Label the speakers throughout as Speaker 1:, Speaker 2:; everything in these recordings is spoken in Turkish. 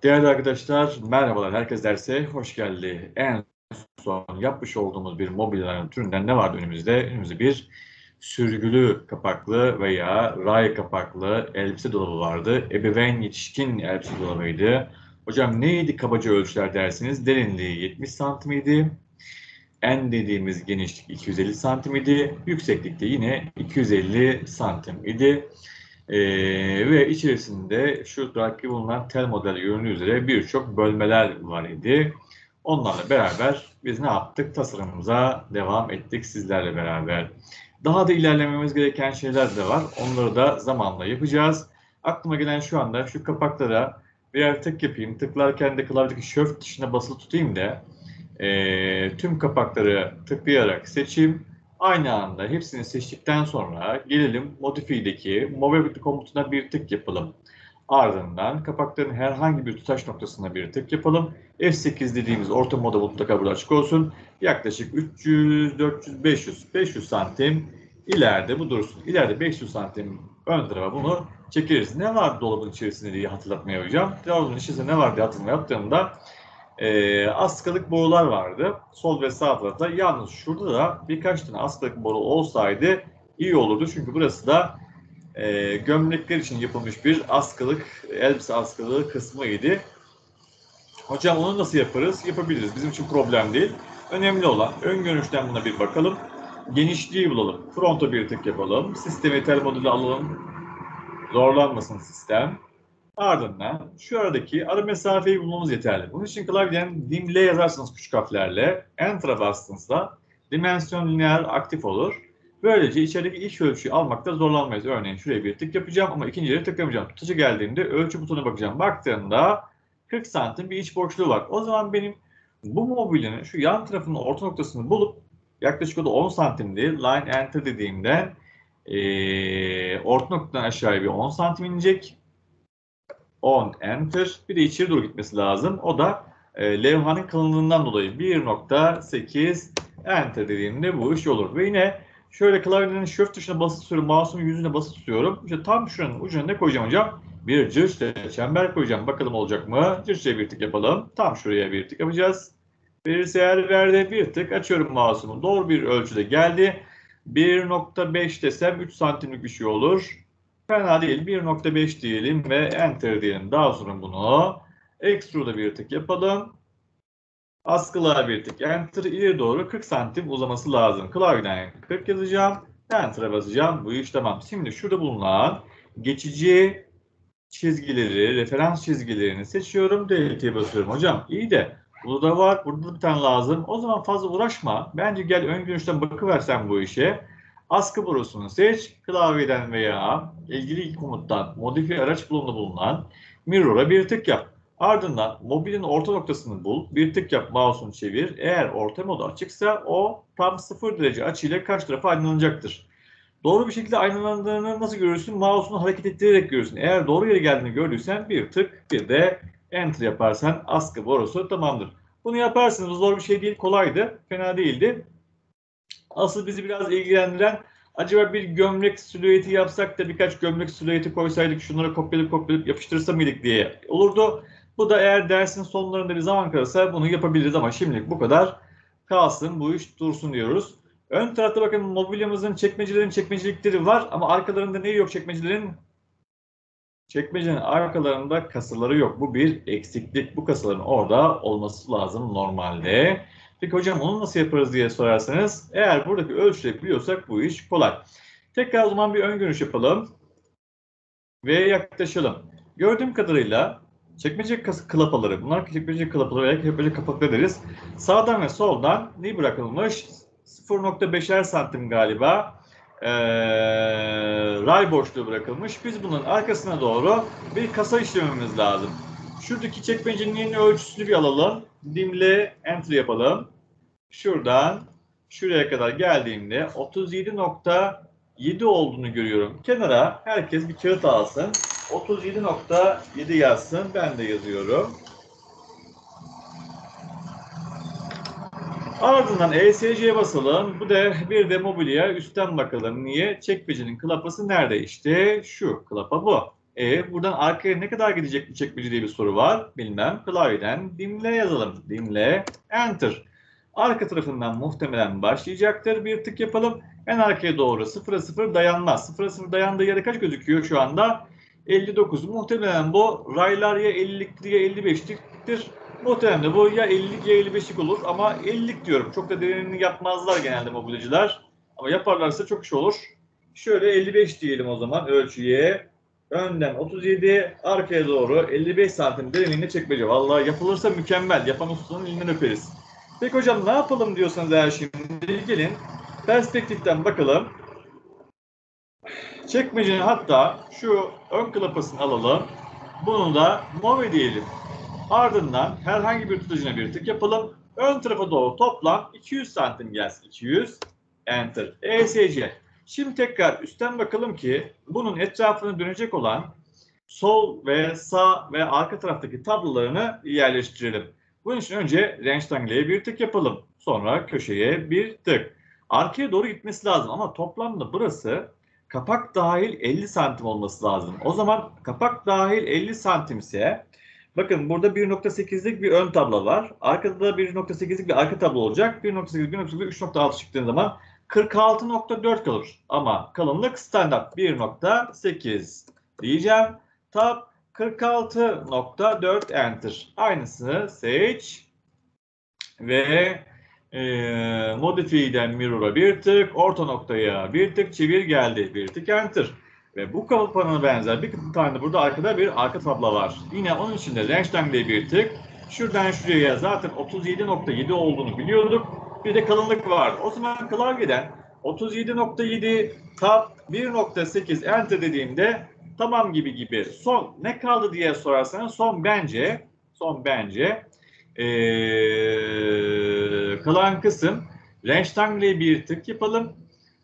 Speaker 1: Değerli arkadaşlar, merhabalar. Herkes derse hoş geldi. En son yapmış olduğumuz bir mobilya türünden ne vardı önümüzde? Önümüzde bir sürgülü kapaklı veya ray kapaklı elbise dolabı vardı. Ebeveyn yetişkin elbise dolabıydı. Hocam neydi kabaca ölçüler dersiniz? Derinliği 70 santim idi. En dediğimiz genişlik 250 santim idi. Yükseklikte yine 250 santim idi. Ve içerisinde şu şuradaki bulunan tel model göründüğü üzere birçok bölmeler var idi. Onlarla beraber biz ne yaptık? Tasarımımıza devam ettik sizlerle beraber. Daha da ilerlememiz gereken şeyler de var. Onları da zamanla yapacağız. Aklıma gelen şu anda şu kapaklara birer tık yapayım. Tıklarken de klavyedeki Shift tuşuna basılı tutayım da tüm kapakları tıklayarak seçeyim. Aynı anda hepsini seçtikten sonra gelelim Modify'deki Move komutuna bir tık yapalım. Ardından kapakların herhangi bir tutaş noktasına bir tık yapalım. F8 dediğimiz orta moda mutlaka burada açık olsun. Yaklaşık 300, 400, 500 santim ileride bu dursun. İleride 500 santim ön tarafa bunu çekeriz. Ne var dolabın içerisinde diye hatırlatmaya hocam. Dolabın içerisinde ne var diye hatırlatma yaptığımda askılık borular vardı. Sol ve sağ tarafta. Yalnız şurada da birkaç tane askılık boru olsaydı iyi olurdu. Çünkü burası da gömlekler için yapılmış bir askılık, elbise askılığı kısmıydı. Hocam onu nasıl yaparız? Yapabiliriz. Bizim için problem değil. Önemli olan ön görünüşten buna bir bakalım. Genişliği bulalım. Fronta bir tık yapalım. Sistemi tel modülü alalım. Zorlanmasın sistem. Ardından şu aradaki ara mesafeyi bulmamız yeterli. Bunun için klavyeden dim L yazarsanız küçük harflerle Enter'a bastığınızda dimensyon lineer aktif olur. Böylece içerideki ilk ölçüyü almakta zorlanmayız. Örneğin şuraya bir tık yapacağım ama ikinci yere tıklamayacağım. Tutuşa geldiğimde ölçü butonuna bakacağım. Baktığımda 40 santim bir iç boşluğu var. O zaman benim bu mobilyanın şu yan tarafının orta noktasını bulup yaklaşık o da 10 santimdi. Line Enter dediğimden orta noktadan aşağıya bir 10 santim inecek. 10 Enter. Bir de içeri doğru gitmesi lazım. O da levhanın kalınlığından dolayı 1.8 Enter dediğimde bu iş olur. Ve yine şöyle klavyenin Shift tuşuna basılı tutuyorum. Mouse'umun yüzüne basılı tutuyorum. İşte tam şuranın ucuna ne koyacağım hocam? Bir cırçla çember koyacağım. Bakalım olacak mı? Cırçla bir tık yapalım. Tam şuraya bir tık yapacağız. Verirse eğer verdi bir tık açıyorum mouse'umu. Doğru bir ölçüde geldi. 1.5 desem 3 santimlik bir şey olur. Fena değil. 1.5 diyelim ve Enter diyelim. Daha sonra bunu Extrude'a bir tık yapalım. Askılığa bir tık Enter. İleri doğru 40 santim uzaması lazım. Klavyeden 40 yazacağım. Enter'a basacağım. Bu iş tamam. Şimdi şurada bulunan geçici çizgileri, referans çizgilerini seçiyorum. Delete'ye basıyorum. Hocam iyi de burada var. Burada bir tane lazım. O zaman fazla uğraşma. Bence gel ön görünüşten bakıversen bu işe. Askı borusunu seç. Klavyeden veya ilgili komuttan modifiye araç bulumunda bulunan mirror'a bir tık yap. Ardından mobilin orta noktasını bul. Bir tık yap, mouse'unu çevir. Eğer orta modu açıksa o tam 0 derece açıyla karşı tarafa aydınlanacaktır. Doğru bir şekilde aynalandığını nasıl görürsün? Mouse'unu hareket ettirerek görürsün. Eğer doğru yere geldiğini gördüysen bir tık bir de Enter yaparsan askı borusu tamamdır. Bunu yaparsınız. Zor bir şey değil. Kolaydı. Fena değildi. Asıl bizi biraz ilgilendiren acaba bir gömlek silüeti yapsak da birkaç gömlek silüeti koysaydık şunları kopyalayıp yapıştırsa mıydık diye olurdu. Bu da eğer dersin sonlarında bir zaman kalırsa bunu yapabiliriz ama şimdilik bu kadar kalsın, bu iş dursun diyoruz. Ön tarafta bakın mobilyamızın çekmecelikleri var ama arkalarında ne yok çekmecelerin? Çekmecenin arkalarında kasaları yok. Bu bir eksiklik. Bu kasaların orada olması lazım normalde. Peki hocam onu nasıl yaparız diye sorarsanız eğer buradaki ölçüleri biliyorsak bu iş kolay. Tekrar o zaman bir ön görünüş yapalım ve yaklaşalım. Gördüğüm kadarıyla çekmece klapaları, bunlar çekmece klapaları veya çekmece kapakları deriz. Sağdan ve soldan ne bırakılmış? 0.5'er santim galiba ray boşluğu bırakılmış. Biz bunun arkasına doğru bir kasa işlememiz lazım. Şuradaki çekmecenin ölçüsünü bir alalım. Dimle Enter yapalım. Şuradan şuraya kadar geldiğimde 37.7 olduğunu görüyorum. Kenara herkes bir kağıt alsın. 37.7 yazsın. Ben de yazıyorum. Ardından ESC'ye basalım. Bu da bir de mobilya üstten bakalım. Niye? Çekmecenin klapası nerede? İşte şu klapa bu. Buradan arkaya ne kadar gidecek bu çekmece diye bir soru var. Bilmem. Klavyeden dimle yazalım. Dimle, enter. Arka tarafından muhtemelen başlayacaktır. Bir tık yapalım. En arkaya doğru 0'a 0 dayanmaz. 0'a 0 dayandığı yere kaç gözüküyor şu anda? 59. Muhtemelen bu raylar ya 50'liktir ya 55'liktir. Muhtemelen de bu ya 50'lik ya 55'lik olur. Ama 50'lik diyorum. Çok da derinini yapmazlar genelde mobilyacılar. Ama yaparlarsa çok iş olur. Şöyle 55 diyelim o zaman ölçüye. Önden 37, arkaya doğru 55 santim derinliğinde çekmece. Vallahi yapılırsa mükemmel. Yapan ustanın elinden öperiz. Peki hocam ne yapalım diyorsanız eğer şimdi gelin perspektiften bakalım. Çekmecenin hatta şu ön klapasını alalım. Bunu da move diyelim. Ardından herhangi bir tutucuna bir tık yapalım. Ön tarafa doğru toplam 200 santim gelsin. 200, enter. ESC. Şimdi tekrar üstten bakalım ki bunun etrafına dönecek olan sol ve sağ ve arka taraftaki tablolarını yerleştirelim. Bunun için önce rectangle'ye bir tık yapalım. Sonra köşeye bir tık. Arkaya doğru gitmesi lazım ama toplamda burası kapak dahil 50 santim olması lazım. O zaman kapak dahil 50 santimse bakın burada 1.8'lik bir ön tablo var. Arkada da 1.8'lik bir arka tablo olacak. 1.8, 1.8, 3.6 çıktığın zaman 46.4 kalır. Ama kalınlık standart 1.8 diyeceğim. Tab 46.4 enter. Aynısını seç ve modify'den mirror'a bir tık, orta noktaya bir tık çevir geldi. Bir tık enter. Ve bu kapanına benzer bir tane burada arkada bir arka tablo var. Yine onun için de rectangle'e bir tık. Şuradan şuraya zaten 37.7 olduğunu biliyorduk. Bir de kalınlık var. O zaman klavyeden 37.7 tab 1.8 enter dediğimde tamam gibi. Son ne kaldı diye sorarsanız son bence kalan kısım rectangle'e bir tık yapalım.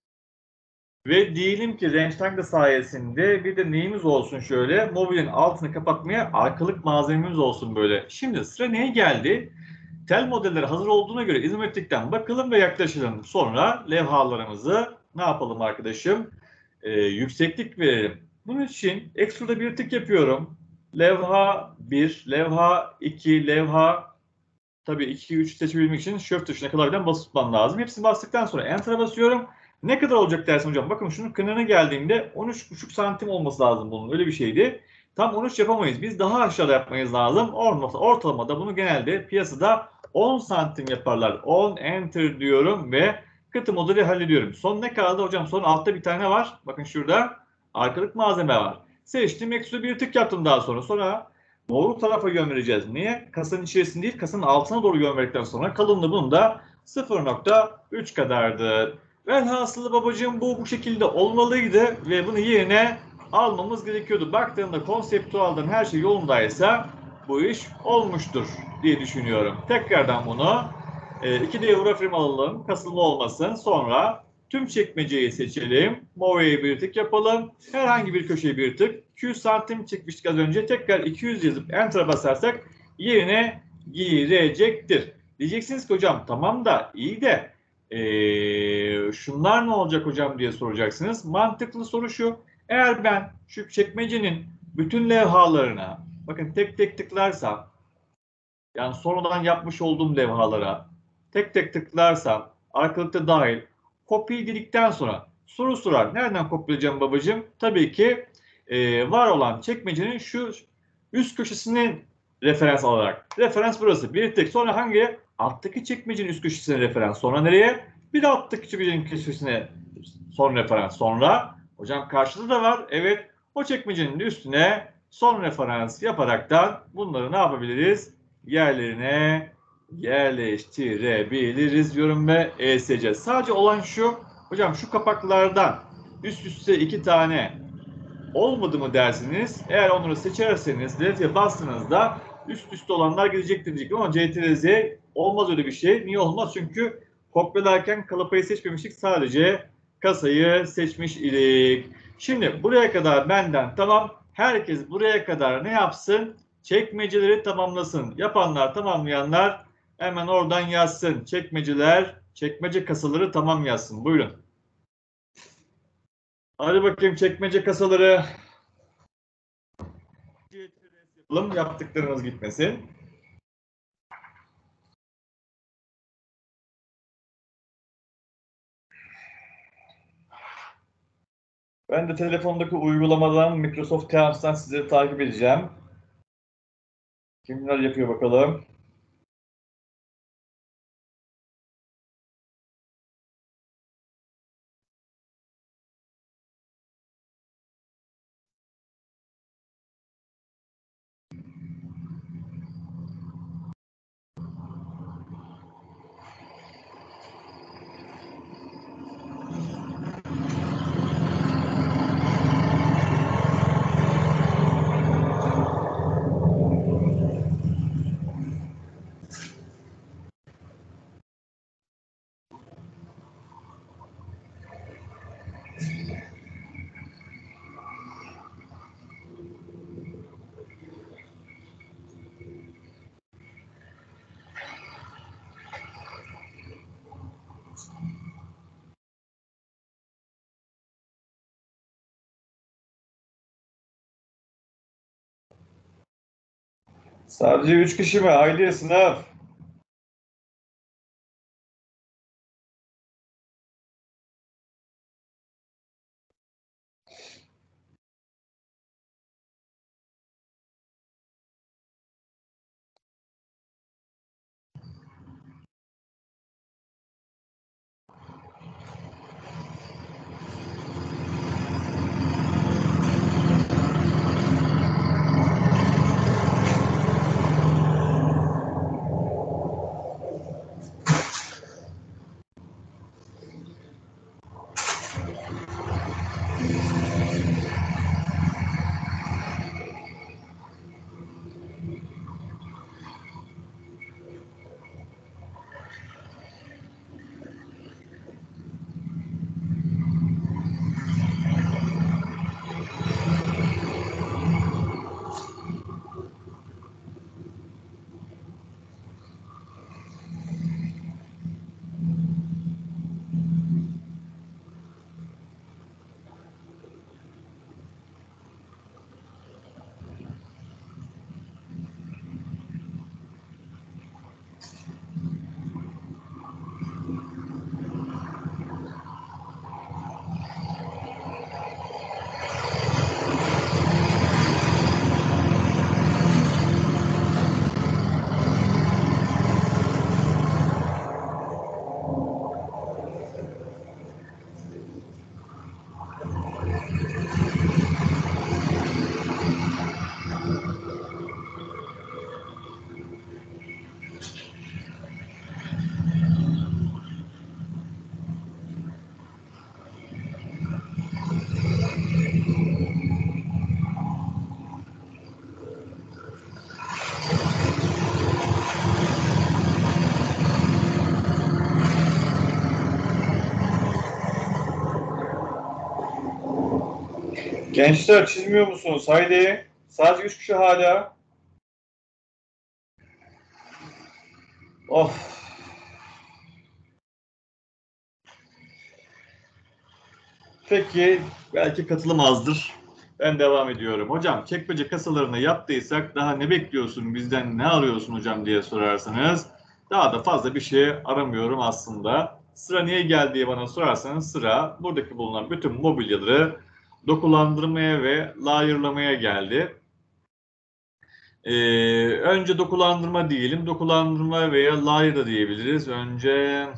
Speaker 1: Ve diyelim ki rectangle sayesinde bir de neyimiz olsun şöyle mobilin altını kapatmaya arkalık malzememiz olsun böyle. Şimdi sıra neye geldi? Tel modelleri hazır olduğuna göre izometrikten bakalım ve yaklaşalım. Sonra levhalarımızı ne yapalım arkadaşım? Yükseklik verelim. Bunun için ekstrada bir tık yapıyorum. Levha 1, levha 2, levha tabii 2, 3 seçebilmek için shift tuşuna klavyeden basıp tutmam lazım. Hepsini bastıktan sonra enter'a basıyorum. Ne kadar olacak dersin hocam? Bakın şunun kınına geldiğimde 13,5 santim olması lazım bunun. Öyle bir şeydi. Tam 13 yapamayız. Biz daha aşağıda yapmayız lazım. Ortalamada bunu genelde piyasada 10 santim yaparlar. 10 enter diyorum ve katı modeli hallediyorum. Son ne kaldı hocam? Son altta bir tane var. Bakın şurada arkalık malzeme var. Seçtim. Eksi bir tık yaptım daha sonra. Sonra doğru tarafa yön vereceğiz. Niye? Kasanın içerisinde değil, kasanın altına doğru yön verdikten sonra kalınlığı bunun da 0.3 kadardır. Velhasılı babacığım bu şekilde olmalıydı ve bunu yerine almamız gerekiyordu. Baktığımda konseptualden her şey yolundaysa bu iş olmuştur diye düşünüyorum. Tekrardan bunu 2D Euroframe alalım, kasılma olmasın. Sonra tüm çekmeceyi seçelim. Move'ye bir tık yapalım. Herhangi bir köşeye bir tık. 200 santim çekmiştik az önce. Tekrar 200 yazıp Enter'a basarsak yerine girecektir. Diyeceksiniz ki hocam tamam da iyi de şunlar ne olacak hocam diye soracaksınız. Mantıklı soru şu. Eğer ben şu çekmecenin bütün levhalarına bakın tek tek tıklarsam yani sonradan yapmış olduğum levhalara tek tek tıklarsam arkalıkta dahil kopya dedikten sonra soru sorar. Nereden kopyalayacağım babacığım? Tabii ki var olan çekmecenin şu üst köşesini referans alarak. Referans burası. Bir tek sonra hangi? Alttaki çekmecenin üst köşesine referans. Sonra nereye? Bir de alttaki çekmecenin köşesine son referans. Sonra hocam karşıda da var. Evet. O çekmecenin üstüne son referans yaparaktan bunları ne yapabiliriz? Yerlerine yerleştirebiliriz diyorum ve ESC. Sadece olan şu, hocam şu kapaklardan üst üste 2 tane olmadı mı dersiniz? Eğer onları seçerseniz delete bastığınızda üst üste olanlar gelecektir diyecek ama CTRL-Z olmaz öyle bir şey. Niye olmaz? Çünkü kopyalarken kalıpayı seçmemiştik. Sadece kasayı seçmiş idik. Şimdi buraya kadar benden tamam. Herkes buraya kadar ne yapsın? Çekmeceleri tamamlasın. Yapanlar, tamamlayanlar hemen oradan yazsın. Çekmeceler, çekmece kasaları tamam yazsın. Buyurun. Hadi bakayım çekmece kasaları. yaptıklarımız gitmesin. Ben de telefondaki uygulamadan Microsoft Teams'tan sizleri takip edeceğim. Kimler yapıyor bakalım. Sadece 3 kişi mi? Haydi sınav. Gençler çizmiyor musunuz? Haydi. Sadece 3 kişi hala. Of. Peki, belki katılım azdır. Ben devam ediyorum. Hocam, çekmece kasalarını yaptıysak daha ne bekliyorsun, bizden ne arıyorsun hocam diye sorarsanız, daha da fazla bir şey aramıyorum aslında. Sıra niye geldi diye bana sorarsanız, sıra buradaki bulunan bütün mobilyaları dokulandırmaya ve layırlamaya geldi. Önce dokulandırma diyelim. Dokulandırma veya layır da diyebiliriz. Önce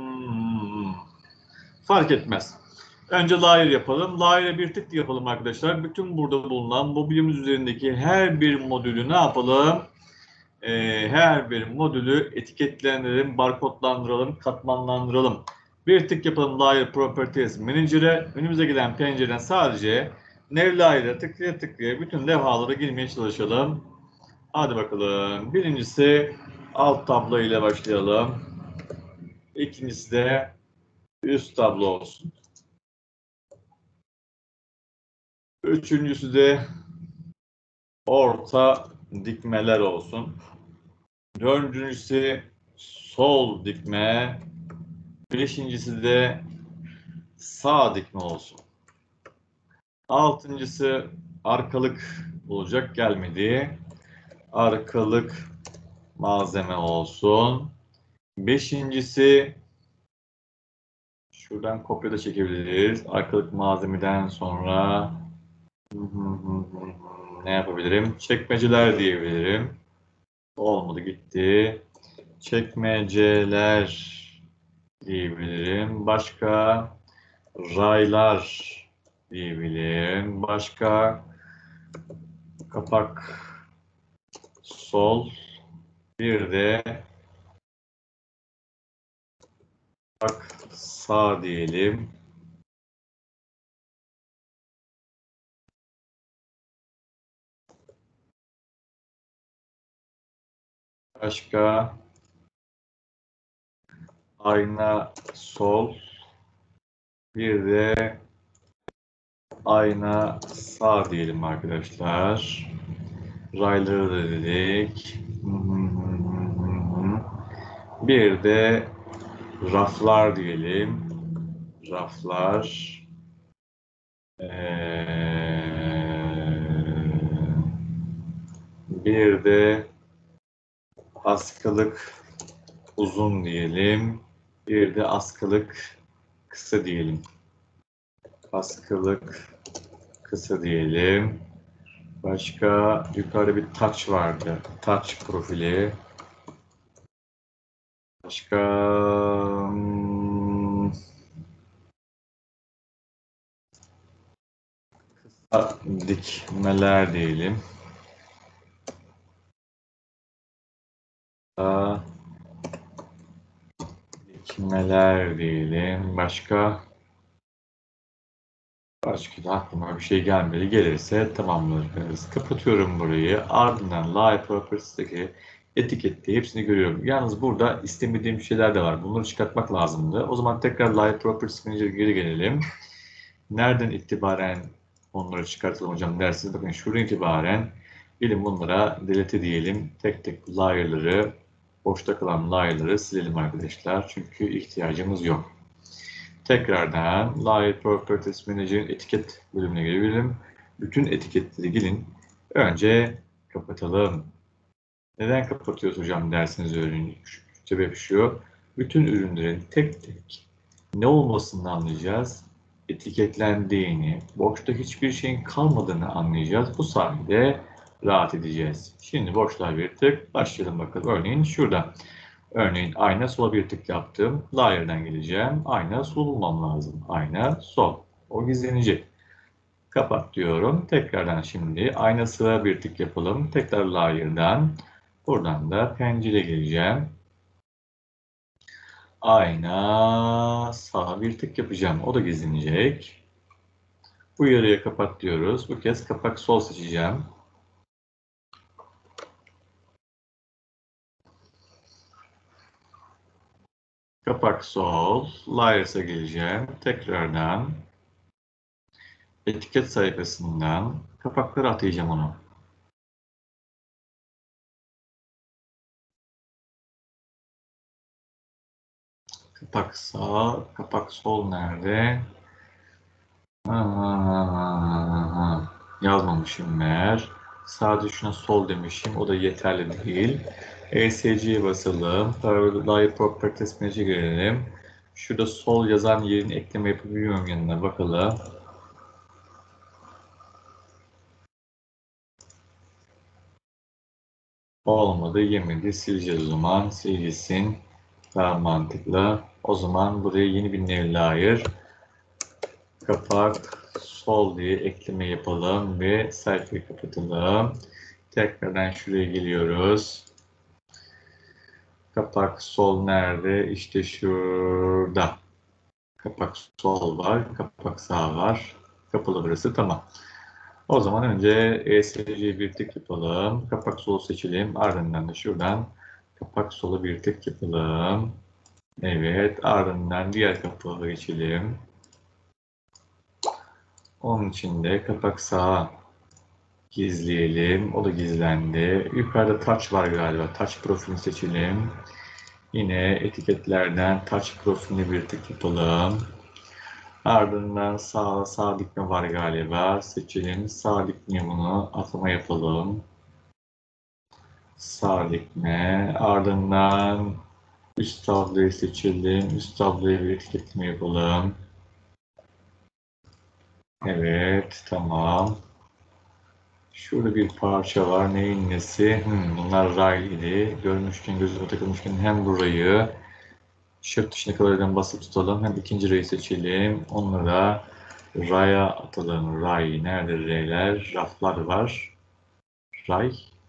Speaker 1: fark etmez. Önce layer yapalım. Layer'e bir tık yapalım arkadaşlar. Bütün burada bulunan mobilyamız üzerindeki her bir modülü ne yapalım? Her bir modülü etiketlendirelim, barkodlandıralım, katmanlandıralım. Bir tık yapalım Layer Properties Manager'e. Önümüze gelen pencereden sadece New Layer'a tıklaya tıklaya bütün levhalara girmeye çalışalım. Hadi bakalım. Birincisi alt tablo ile başlayalım. İkincisi de üst tablo olsun. Üçüncüsü de orta dikmeler olsun. Dördüncüsü sol dikme. Beşincisi de sağ dikme olsun. Altıncısı arkalık olacak, gelmedi. arkalık malzeme olsun. Beşincisi, şuradan kopya da çekebiliriz. Arkalık malzemeden sonra ne yapabilirim? Çekmeceler diyebilirim. Olmadı, gitti. Çekmeceler diyebilirim. Başka raylar diyebilirim. Başka kapak sol. Bir de kapak sağ diyelim. Başka ayna sol. Bir de ayna sağ diyelim arkadaşlar. Rayları da dedik. Bir de raflar diyelim. Raflar. Bir de askılık uzun diyelim. Bir de askılık kısa diyelim. Askılık kısa diyelim. Başka yukarıda bir taç vardı. Taç profili. Başka kısa dikmeler diyelim. Dikmeler diyelim. Başka da aklıma bir şey gelmedi. Gelirse tamamlarız. Kapatıyorum burayı. Ardından Layer Properties'teki etikette hepsini görüyorum. Yalnız burada istemediğim şeyler de var. Bunları çıkartmak lazımdı. O zaman tekrar Layer Properties Manager'a geri gelelim. Nereden itibaren onları çıkartalım hocam dersiniz. Bakın şuradan itibaren gelin bunlara delete diyelim. Tek tek layer'ları, boşta kalan layer'ları silelim arkadaşlar. Çünkü ihtiyacımız yok. Tekrardan Layer Properties Manager'ın etiket bölümüne gelelim. Bütün etiketleri gelin. Önce kapatalım. Neden kapatıyoruz hocam dersiniz öğrenin. Sebep şu. Bütün ürünlerin tek tek ne olmasını anlayacağız. Etiketlendiğini, boşta hiçbir şeyin kalmadığını anlayacağız. Bu sayede rahat edeceğiz. Şimdi boşluğa bir tık başlayalım bakalım. Örneğin şurada. Örneğin ayna sola bir tık yaptım. Layer'den geleceğim. Ayna sol bulmam lazım. Ayna sol. O gizlenecek. Kapat diyorum. Tekrardan şimdi ayna sıra bir tık yapalım. Tekrar layer'dan. Buradan da pencere geleceğim. Ayna sağa bir tık yapacağım. O da gizlenecek. Bu yarıya kapat diyoruz. Bu kez kapak sol seçeceğim. Kapak sol. Layers'a geleceğim. Tekrardan etiket sayfasından kapakları atayacağım onu. Kapak sağ, kapak sol nerede? Yazmamışım meğer. Sadece şuna sol demişim. O da yeterli değil. ESC'ye basalım. Layer Properties Manager'e girelim. Şurada sol yazan yerin ekleme yapabiliyor muyum yanına bakalım. Olmadı, yemedi. Sileceğiz o zaman. Silgilsin. Daha mantıklı. O zaman buraya yeni bir new layer. Kapak sol diye ekleme yapalım ve sayfayı kapatalım. Tekrardan şuraya geliyoruz. Kapak sol nerede? İşte şurada. Kapak sol var, kapak sağ var. Kapalı burası, tamam. O zaman önce ESC'yi bir tık yapalım. Kapak solu seçelim. Ardından da şuradan kapak solu bir tık yapalım. Evet, ardından diğer kapağı geçelim. Onun için de kapak sağa gizleyelim. O da gizlendi. Yukarıda touch var galiba. Touch profilini seçelim. Yine etiketlerden touch profilini bir tık yapalım. Ardından sağ dikme var galiba. Seçelim. Sağ dikme bunu atama yapalım. Sağ dikme. Ardından üst tabloyu seçelim. Üst tabloya bir etiketleme yapalım. Evet, tamam. Şurada bir parça var. Neyin nesi? Bunlar ray idi. Görmüşken, gözüme takılmışken hem burayı shift tuşuna kadar basıp tutalım. Hem ikinci rayı seçelim. Onları da raya atalım. Ray. Nerede raylar? Raflar var. Ray.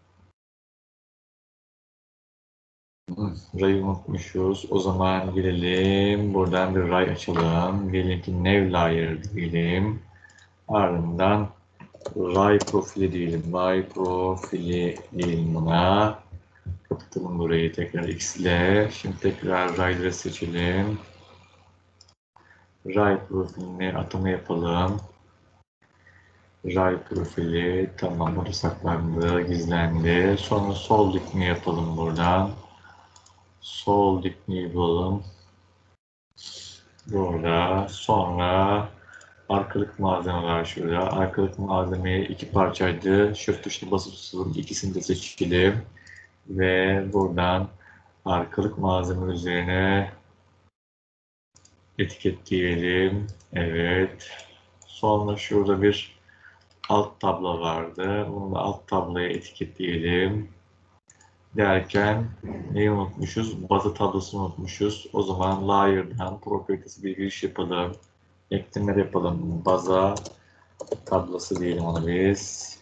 Speaker 1: Ray'ı unutmuşuz. O zaman gelelim. Buradan bir ray açalım. Diyelim ki new layer diyelim. Ardından ray profili diyelim. Ray profili diyelim buna. Kapatalım burayı tekrar X ile. Şimdi tekrar rayları seçelim. Ray profilini atama yapalım. Ray profili. Tamam, orada saklandı, gizlendi. Sonra sol dikme yapalım buradan. Sol dikmeyi bulalım. Burada. Sonra arkalık malzeme var şurada. Arkalık malzemeyi iki parçaydı. Shift tuşuna basıp tutalım. İkisini de seçelim. Ve buradan arkalık malzeme üzerine etiketleyelim. Evet. Sonra şurada bir alt tablo vardı. Bunu da alt tabloya etiketleyelim. Derken neyi unutmuşuz? Bazı tablosunu unutmuşuz. O zaman layer'dan properties'e bir giriş yapalım. Eklemeler yapalım. Baza tablosu diyelim ona biz.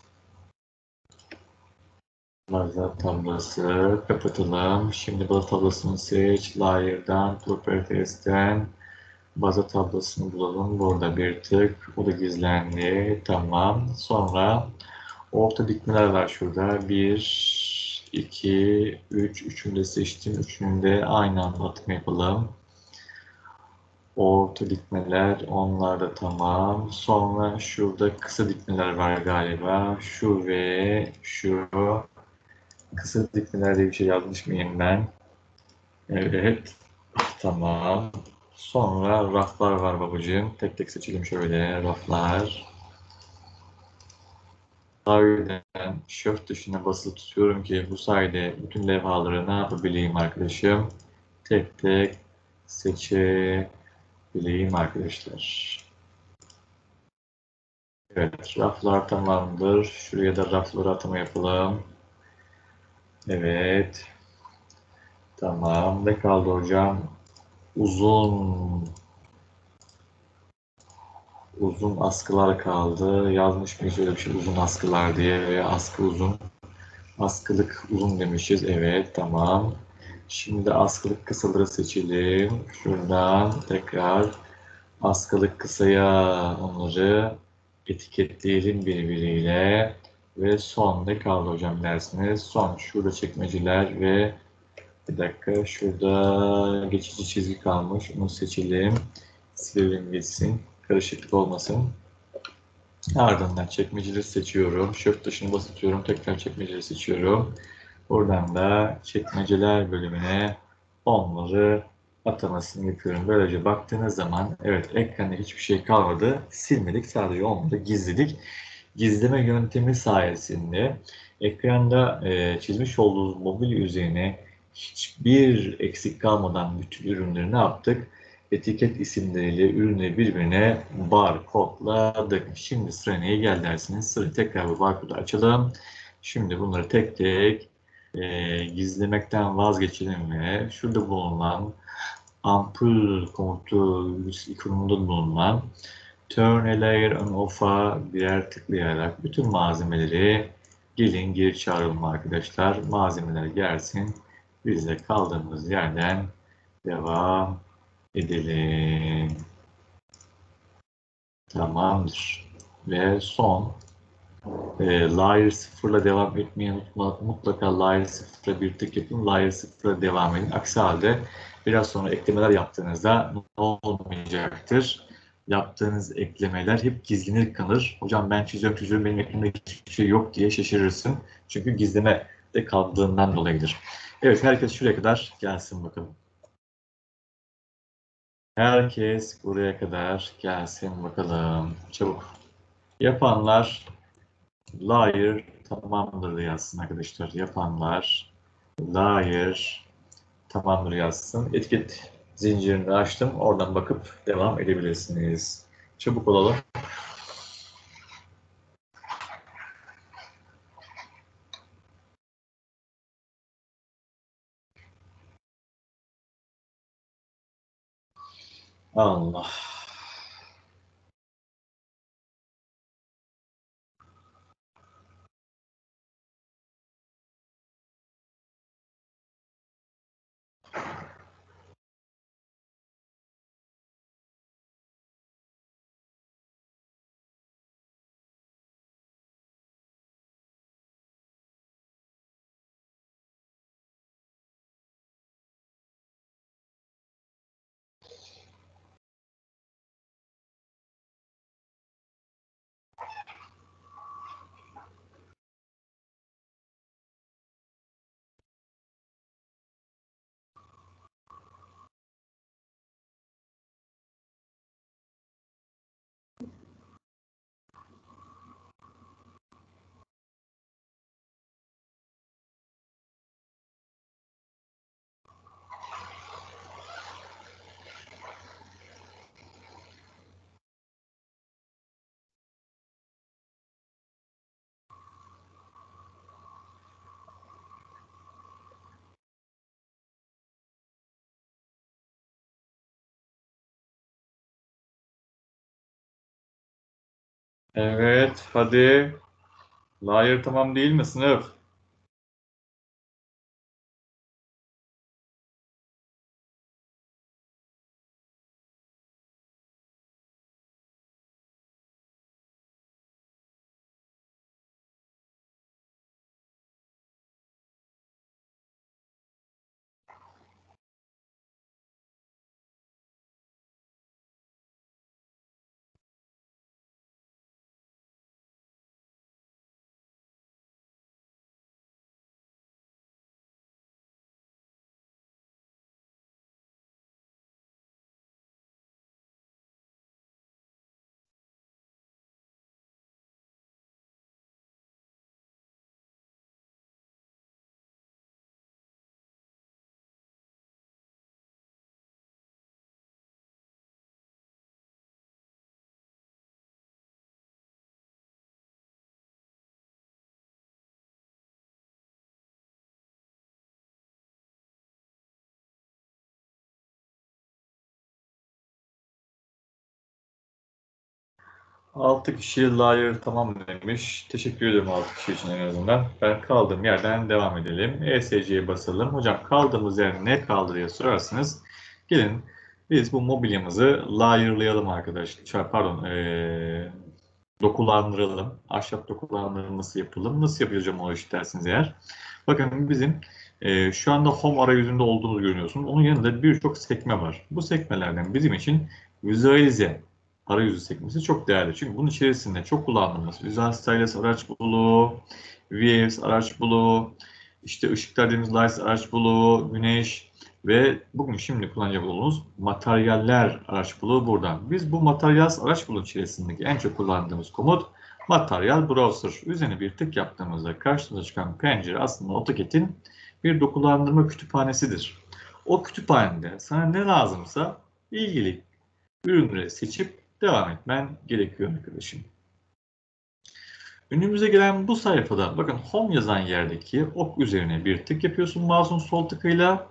Speaker 1: Baza tablosu kapatalım. Şimdi baza tablosunu seç. Layer'dan properties'ten baza tablosunu bulalım. Burada bir tık. O da gizlendi. Tamam. Sonra orta dikmeler var şurada. 1, 2, 3. Üçünü de seçtim. Üçünü de aynı anda atım yapalım. Orta dikmeler, onlar da tamam. Sonra şurada kısa dikmeler var galiba. Şu ve şu. Kısa dikmelerde bir şey yazmış mıyım ben? Evet. Tamam. Sonra raflar var babacığım. Tek tek seçelim şöyle. Raflar. Sahiden shift tuşuna basılı tutuyorum ki bu sayede bütün levhaları ne yapabileyim arkadaşım? Tek tek seçebileyim arkadaşlar. Evet, raflar tamamdır. Şuraya da rafları atama yapalım. Evet. Tamam. Ne kaldı hocam? Uzun askılar kaldı. Yazmış mıyız öyle bir şey, uzun askılar diye, veya askı uzun. Askılık uzun demişiz. Evet, tamam. Şimdi askılık kısaları seçelim. Şuradan tekrar askılık kısaya onları etiketleyelim birbiriyle. Ve son ne kaldı hocam dersiniz? Son şurada çekmeceler ve bir dakika şurada geçici çizgi kalmış. Onu seçelim. Silelim gitsin. Karışıklık olmasın. Ardından çekmeceleri seçiyorum. Shift tuşunu basıyorum. Tekrar çekmeceleri seçiyorum. Buradan da çekmeceler bölümüne onları atamasını yapıyorum. Böylece baktığınız zaman evet, ekranda hiçbir şey kalmadı. Silmedik, sadece onları gizledik. Gizleme yöntemi sayesinde ekranda çizmiş olduğunuz mobilya üzerine hiçbir eksik kalmadan bütün ürünleri ne yaptık? Etiket isimleriyle ürünleri birbirine barkodladık. Şimdi sıra neye geldi dersiniz? Sıra tekrar bu barkodu açalım. Şimdi bunları tek tek gizlemekten vazgeçelim ve şurada bulunan ampul komutu ikonunda bulunan Turn a layer on off'a birer tıklayarak bütün malzemeleri gelin geri çağıralım arkadaşlar. Malzemeler gelsin. Biz de kaldığımız yerden devam edelim. Tamamdır. Ve son layer 0'la devam etmeyi mutlaka layer 0'a bir tık yapın. Layer 0'a devam edin. Aksi halde biraz sonra eklemeler yaptığınızda ne olmayacaktır? Yaptığınız eklemeler hep gizlenir kalır. Hocam ben çiziyorum benim eklemede hiçbir şey yok diye şaşırırsın. Çünkü gizleme de kaldığından dolayıdır. Evet, herkes şuraya kadar gelsin bakalım. Herkes buraya kadar gelsin bakalım. Çabuk. Yapanlar layer tamamdır yazsın arkadaşlar. Yapanlar layır tamamdır yazsın. Etiket zincirini açtım. Oradan bakıp devam edebilirsiniz. Çabuk olalım. Allah. Evet, hadi. Layır tamam değil mi sınıf? Altı kişi layır tamam demiş. Teşekkür ederim 6 kişi için en azından. Ben kaldığım yerden devam edelim. ESC'ye basalım. Hocam kaldığımız yer ne kaldı diye sorarsınız. Gelin biz bu mobilyamızı layırlayalım arkadaşlar. Pardon, dokulandıralım. Ahşap dokulandırılması yapalım. Nasıl yapacağım o iş dersiniz eğer. Bakın bizim şu anda home arayüzünde olduğunu görüyorsunuz. Onun yanında birçok sekme var. Bu sekmelerden bizim için visualize arayüzü sekmesi çok değerli. Çünkü bunun içerisinde çok kullandığımız Visual Stylus araç buluğu, Waves araç buluğu, işte ışıklar dediğimiz Lights araç buluğu, güneş ve bugün şimdi kullanacak olduğumuz materyaller araç buluğu buradan. Biz bu materyal araç buluğu içerisindeki en çok kullandığımız komut Materyal Browser. Üzerine bir tık yaptığımızda karşımıza çıkan pencere aslında AutoCAD'in bir dokulandırma kütüphanesidir. O kütüphanede sana ne lazımsa ilgili ürünleri seçip devam etmen gerekiyor arkadaşım. Önümüze gelen bu sayfada bakın Home yazan yerdeki ok üzerine bir tık yapıyorsun mouse'un sol tıkıyla.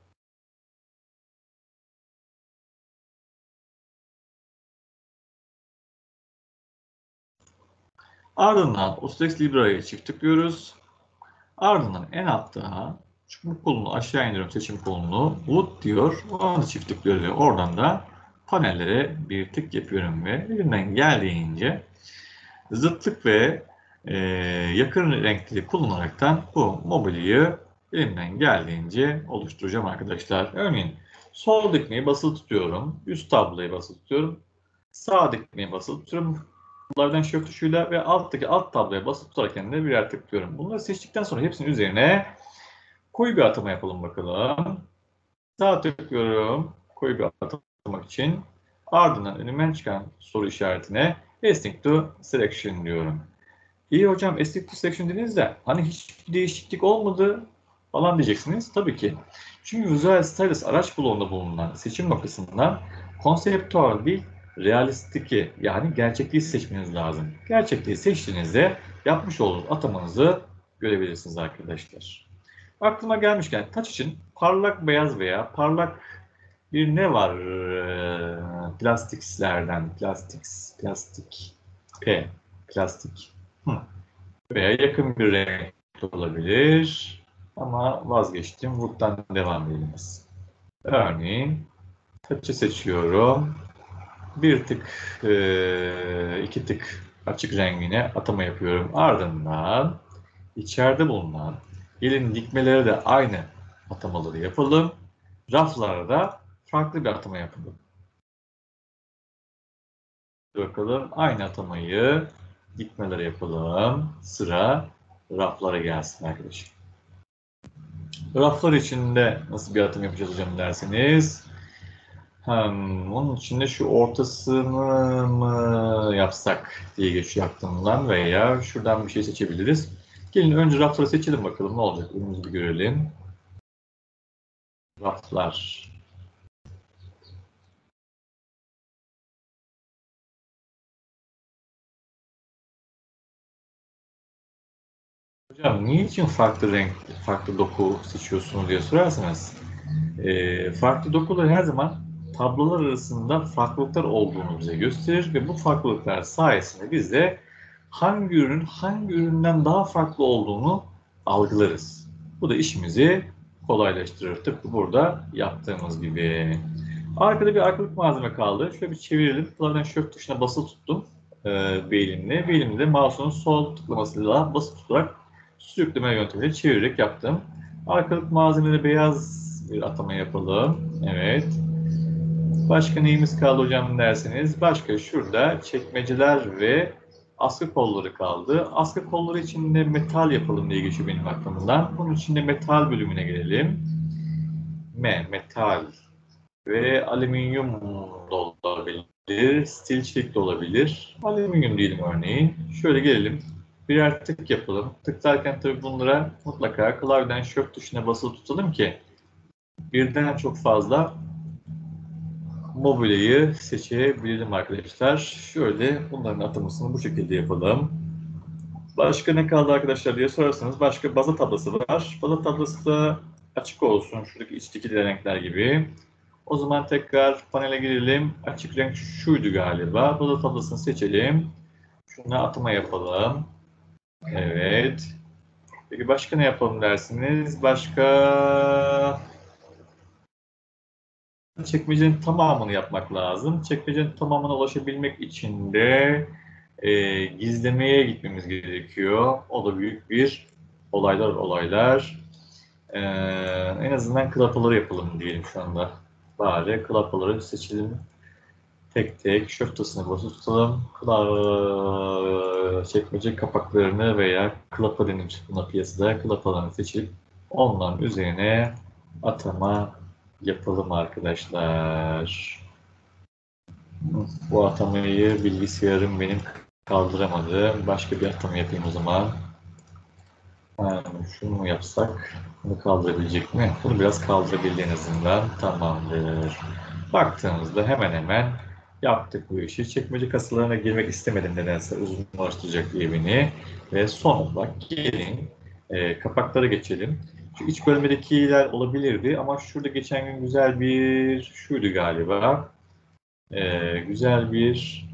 Speaker 1: Ardından Autodesk Libra'ya çift tıklıyoruz. Ardından en altta bu kolunu aşağı indiriyorum seçim kolunu. Wood diyor. Ona da çift tıklıyoruz ve oradan da panellere bir tık yapıyorum ve elimden geldiğince zıtlık ve yakın renkleri kullanaraktan bu mobilyayı elimden geldiğince oluşturacağım arkadaşlar. Örneğin sol dikmeyi basılı tutuyorum. Üst tabloyu basılı tutuyorum. Sağ dikmeyi basılı tutuyorum. Bunlardan Shift tuşuyla ve alttaki alt tabloya basılı tutarken de birer tıklıyorum. Bunları seçtikten sonra hepsinin üzerine koyu bir atama yapalım bakalım. Sağ tıklıyorum. Koyu bir atama için. Ardından önüme çıkan soru işaretine Async to Selection diyorum. İyi hocam, Asset Section dediniz de hani hiçbir değişiklik olmadı falan diyeceksiniz. Tabii ki. Çünkü Visual Stylus araç bloğunda bulunan seçim noktasından konseptüel değil, realistiki yani gerçekliği seçmeniz lazım. Gerçekliği seçtiğinizde yapmış olduğunuz atamanızı görebilirsiniz arkadaşlar. Aklıma gelmişken taç için parlak beyaz veya parlak bir ne var? Plastikslerden, plastik P, plastik. Hı. Veya yakın bir renk olabilir. Ama vazgeçtim. Wood'dan devam ediniz. Örneğin taçı seçiyorum. Bir tık, iki tık açık rengine atama yapıyorum. Ardından içeride bulunan gelin dikmelere de aynı atamaları yapalım. Raflara da farklı bir atama yapalım. Bakalım aynı atamayı dikmelere yapalım. Sıra raflara gelsin arkadaşlar. Raflar içinde nasıl bir atım yapacağız hocam derseniz. Onun içinde şu ortasını mı yapsak diye geçiyor aklımdan veya şuradan bir şey seçebiliriz. Gelin önce rafları seçelim bakalım ne olacak. Önümüzü bir görelim. Raflar. Hocam niçin farklı renk, farklı doku seçiyorsunuz diye sorarsanız. Farklı dokular her zaman tablolar arasında farklılıklar olduğunu bize gösterir ve bu farklılıklar sayesinde biz de hangi ürünün hangi üründen daha farklı olduğunu algılarız. Bu da işimizi kolaylaştırır. Tıpkı burada yaptığımız gibi. Arkada bir arkalık malzeme kaldı. Şöyle bir çevirelim. Klavyenin Shift tuşuna basılı tuttum bir elimle. Bir elimle mouse'un sol tıklamasıyla basılı tutarak sürükleme yöntemiyle çevirerek yaptım. Arkalık malzemede beyaz bir atama yapalım. Evet. Başka neyimiz kaldı hocam derseniz. Başka şurada çekmeceler ve askı kolları kaldı. Askı kolları içinde metal yapalım diye geçiyor benim aklımdan. Bunun içinde metal bölümüne gelelim. Metal ve alüminyum da olabilir. Stil çelik de olabilir. Alüminyum diyelim örneğin. Şöyle gelelim. Birer tık yapalım. Tıklarken tabii bunlara mutlaka klavyeden Shift tuşuna basılı tutalım ki birden çok fazla mobilyayı seçebilelim arkadaşlar. Şöyle bunların atamasını bu şekilde yapalım. Başka ne kaldı arkadaşlar diye sorarsanız başka baza tablası var. Baza tablası da açık olsun. Şuradaki içteki renkler gibi. O zaman tekrar panele girelim. Açık renk şuydu galiba. Baza tablasını seçelim. Şuna atama yapalım. Evet. Peki başka ne yapalım dersiniz? Başka çekmecenin tamamını yapmak lazım. Çekmecenin tamamına ulaşabilmek için de gizlemeye gitmemiz gerekiyor. O da büyük bir olaylar. En azından klapaları yapalım diyelim şu anda. Bari klapaları seçelim. Tek tek shift tuşuna basılı tutalım. Çekmece kapaklarını veya klapa denir buna piyasada. Klapalarını seçip onların üzerine atama yapalım arkadaşlar. Bu atamayı bilgisayarım benim kaldıramadı. Başka bir atama yapayım o zaman. Şunu mu yapsak? Bunu kaldırabilecek mi? Bunu biraz kaldırabildi en azından. Tamamdır. Baktığımızda hemen hemen yaptık bu işi. Çekmece kasalarına girmek istemedim nedense uzunlaştıracak diye beni. Ve son olarak gelin kapaklara geçelim. Şu iç bölmedekiler olabilirdi ama şurada geçen gün güzel bir şuydu galiba. Güzel bir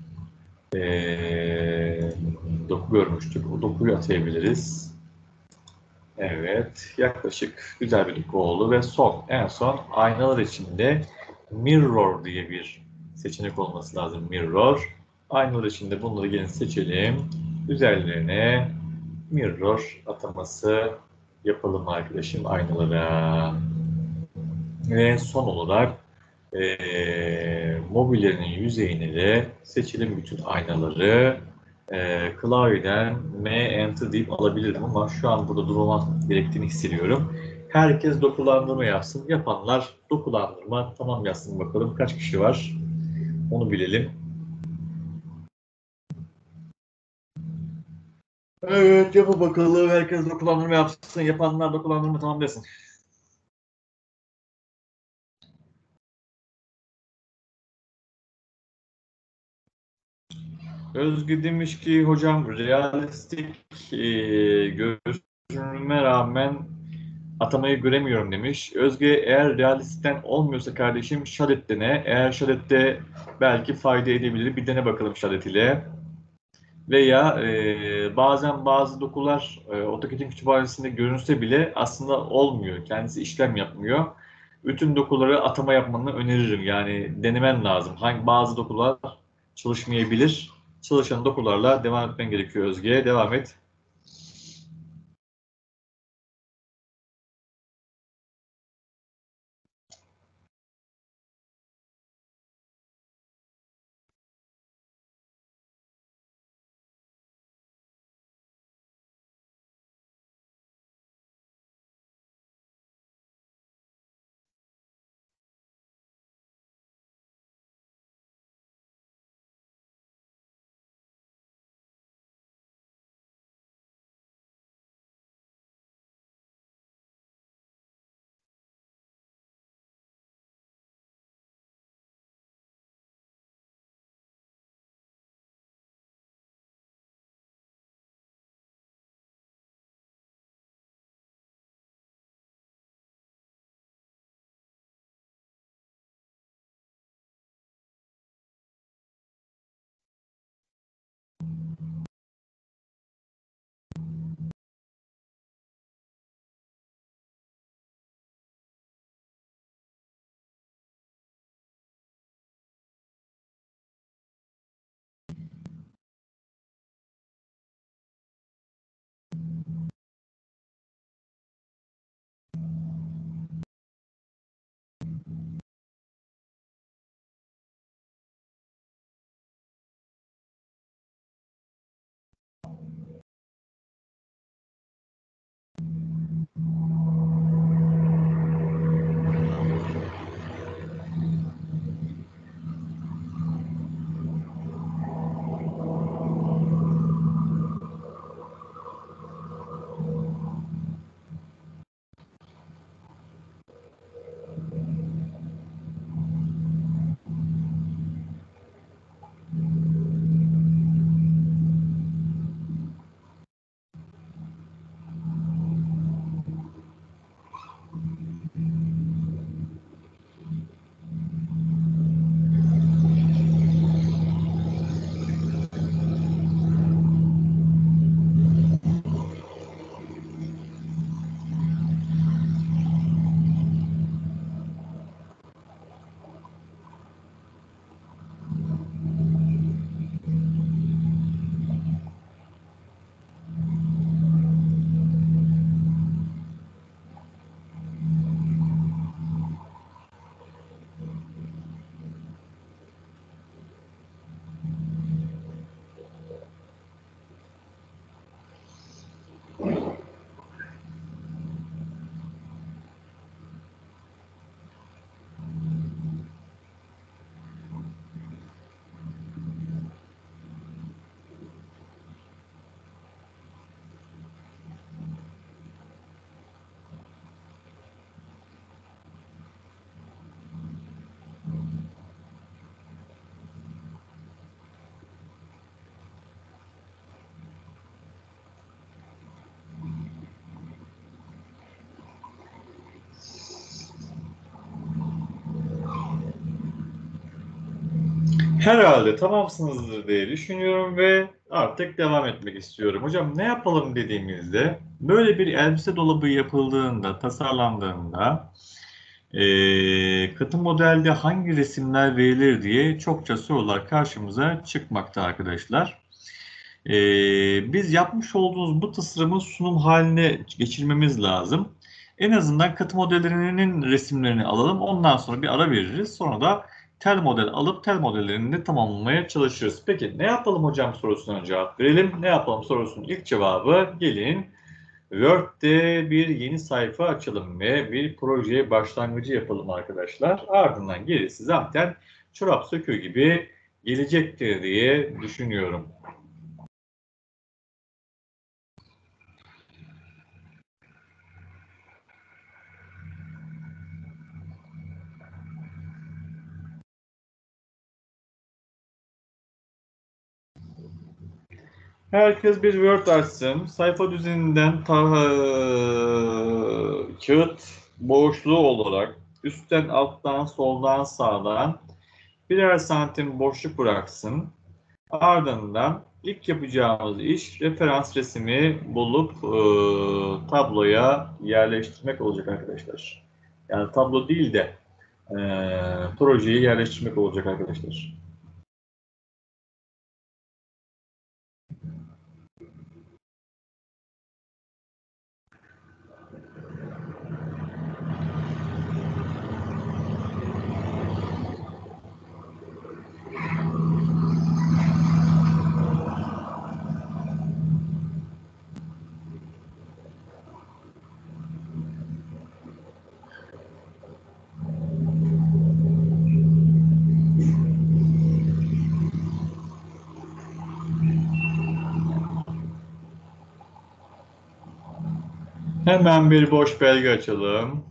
Speaker 1: doku görmüştük. O dokuyu atayabiliriz. Evet, yaklaşık güzel bir doku oldu ve en son aynalar içinde mirror diye bir seçenek olması lazım. Mirror. Aynalar içinde bunları gelin seçelim. Üzerlerine mirror ataması yapalım arkadaşım aynalara. Ve son olarak mobilyanın yüzeyine de seçelim bütün aynaları. Klavyeden M Enter deyip alabilirim ama şu an burada durmam gerektiğini hissediyorum. Herkes dokulandırma yapsın. Yapanlar dokulandırma tamam yazsın bakalım kaç kişi var. Onu bilelim. Evet, yapın bakalım. Herkes de kullanımı yapsın. Yapanlar da kullanımı tamamlasın. Özgü demiş ki hocam realistik görünüme rağmen atamayı göremiyorum demiş. Özge eğer realistten olmuyorsa kardeşim Shadet dene. Eğer Shadet'te belki fayda edebilir. Bir dene bakalım Shadet ile. Veya bazen bazı dokular AutoCAD'in kütüphanesinde görünse bile aslında olmuyor. Kendisi işlem yapmıyor. Bütün dokuları atama yapmanı öneririm. Yani denemen lazım. Bazı dokular çalışmayabilir. Çalışan dokularla devam etmen gerekiyor Özge. Devam et. Herhalde tamamsınızdır diye düşünüyorum ve artık devam etmek istiyorum. Hocam ne yapalım dediğimizde böyle bir elbise dolabı yapıldığında, tasarlandığında katı modelde hangi resimler verilir diye çokça sorular karşımıza çıkmakta arkadaşlar. Biz yapmış olduğumuz bu tasarımı sunum haline geçirmemiz lazım. En azından katı modellerinin resimlerini alalım. Ondan sonra bir ara veririz. Sonra da tel model alıp tel modellerini de tamamlamaya çalışırız. Peki ne yapalım hocam sorusuna cevap verelim. Ne yapalım sorusunun ilk cevabı gelin. Word'de bir yeni sayfa açalım ve bir projeye başlangıcı yapalım arkadaşlar. Ardından gerisi zaten çorap söküğü gibi gelecektir diye düşünüyorum. Herkes bir Word açsın. Sayfa düzeninden kağıt boşluğu olarak üstten, alttan, soldan, sağdan birer santim boşluk bıraksın. Ardından ilk yapacağımız iş referans resmi bulup tabloya yerleştirmek olacak arkadaşlar. Yani tablo değil de projeyi yerleştirmek olacak arkadaşlar. Hemen bir boş belge açalım.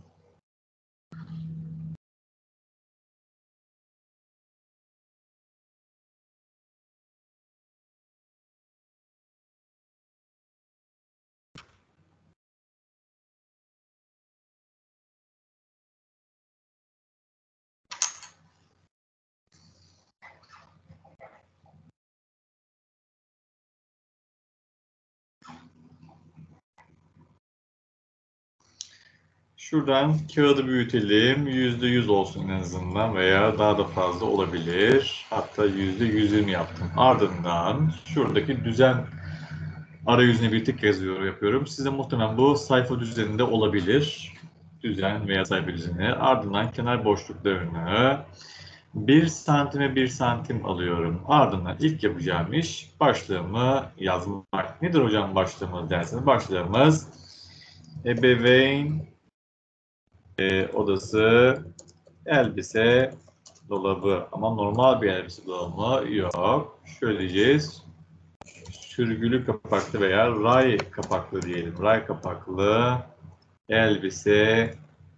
Speaker 1: Şuradan kağıdı büyütelim. %100 olsun en azından veya daha da fazla olabilir. Hatta %120 yaptım. Ardından şuradaki düzen arayüzüne bir tık yapıyorum. Size muhtemelen bu sayfa düzeninde olabilir. Düzen veya sayfa düzeni. Ardından kenar boşluklarını 1 santime 1 santim alıyorum. Ardından ilk yapacağım iş başlığımı yazmak. Nedir hocam başlığımız derseniz? Başlığımız ebeveyn odası elbise dolabı. Ama normal bir elbise dolabı yok. Şöyle diyeceğiz. Sürgülü kapaklı veya ray kapaklı diyelim. Ray kapaklı elbise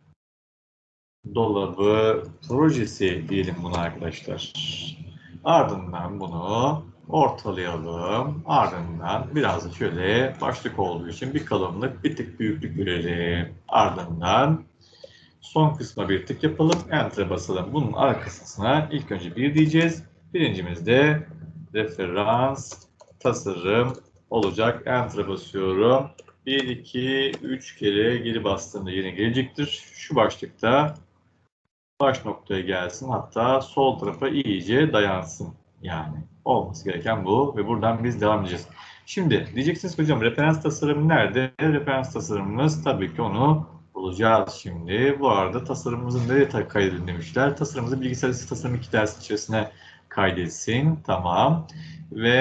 Speaker 1: dolabı projesi diyelim buna arkadaşlar. Ardından bunu ortalayalım. Ardından biraz da şöyle başlık olduğu için bir kalınlık, bir tık büyüklük verelim. Ardından son kısma bir tık yapalım. Enter'a basalım. Bunun arkasına ilk önce 1 diyeceğiz. Birincimiz de referans tasarım olacak. Enter'a basıyorum. 1, 2, 3 kere geri bastığımda yine gelecektir. Şu başlıkta baş noktaya gelsin. Hatta sol tarafa iyice dayansın. Yani olması gereken bu ve buradan biz devam edeceğiz. Şimdi diyeceksiniz hocam referans tasarımı nerede? Referans tasarımımız tabii ki onu bulacağız şimdi. Bu arada tasarımımızın nereye kaydedin demişler. Tasarımımızı bilgisayar tasarım 2 ders içerisine kaydetsin. Tamam. Ve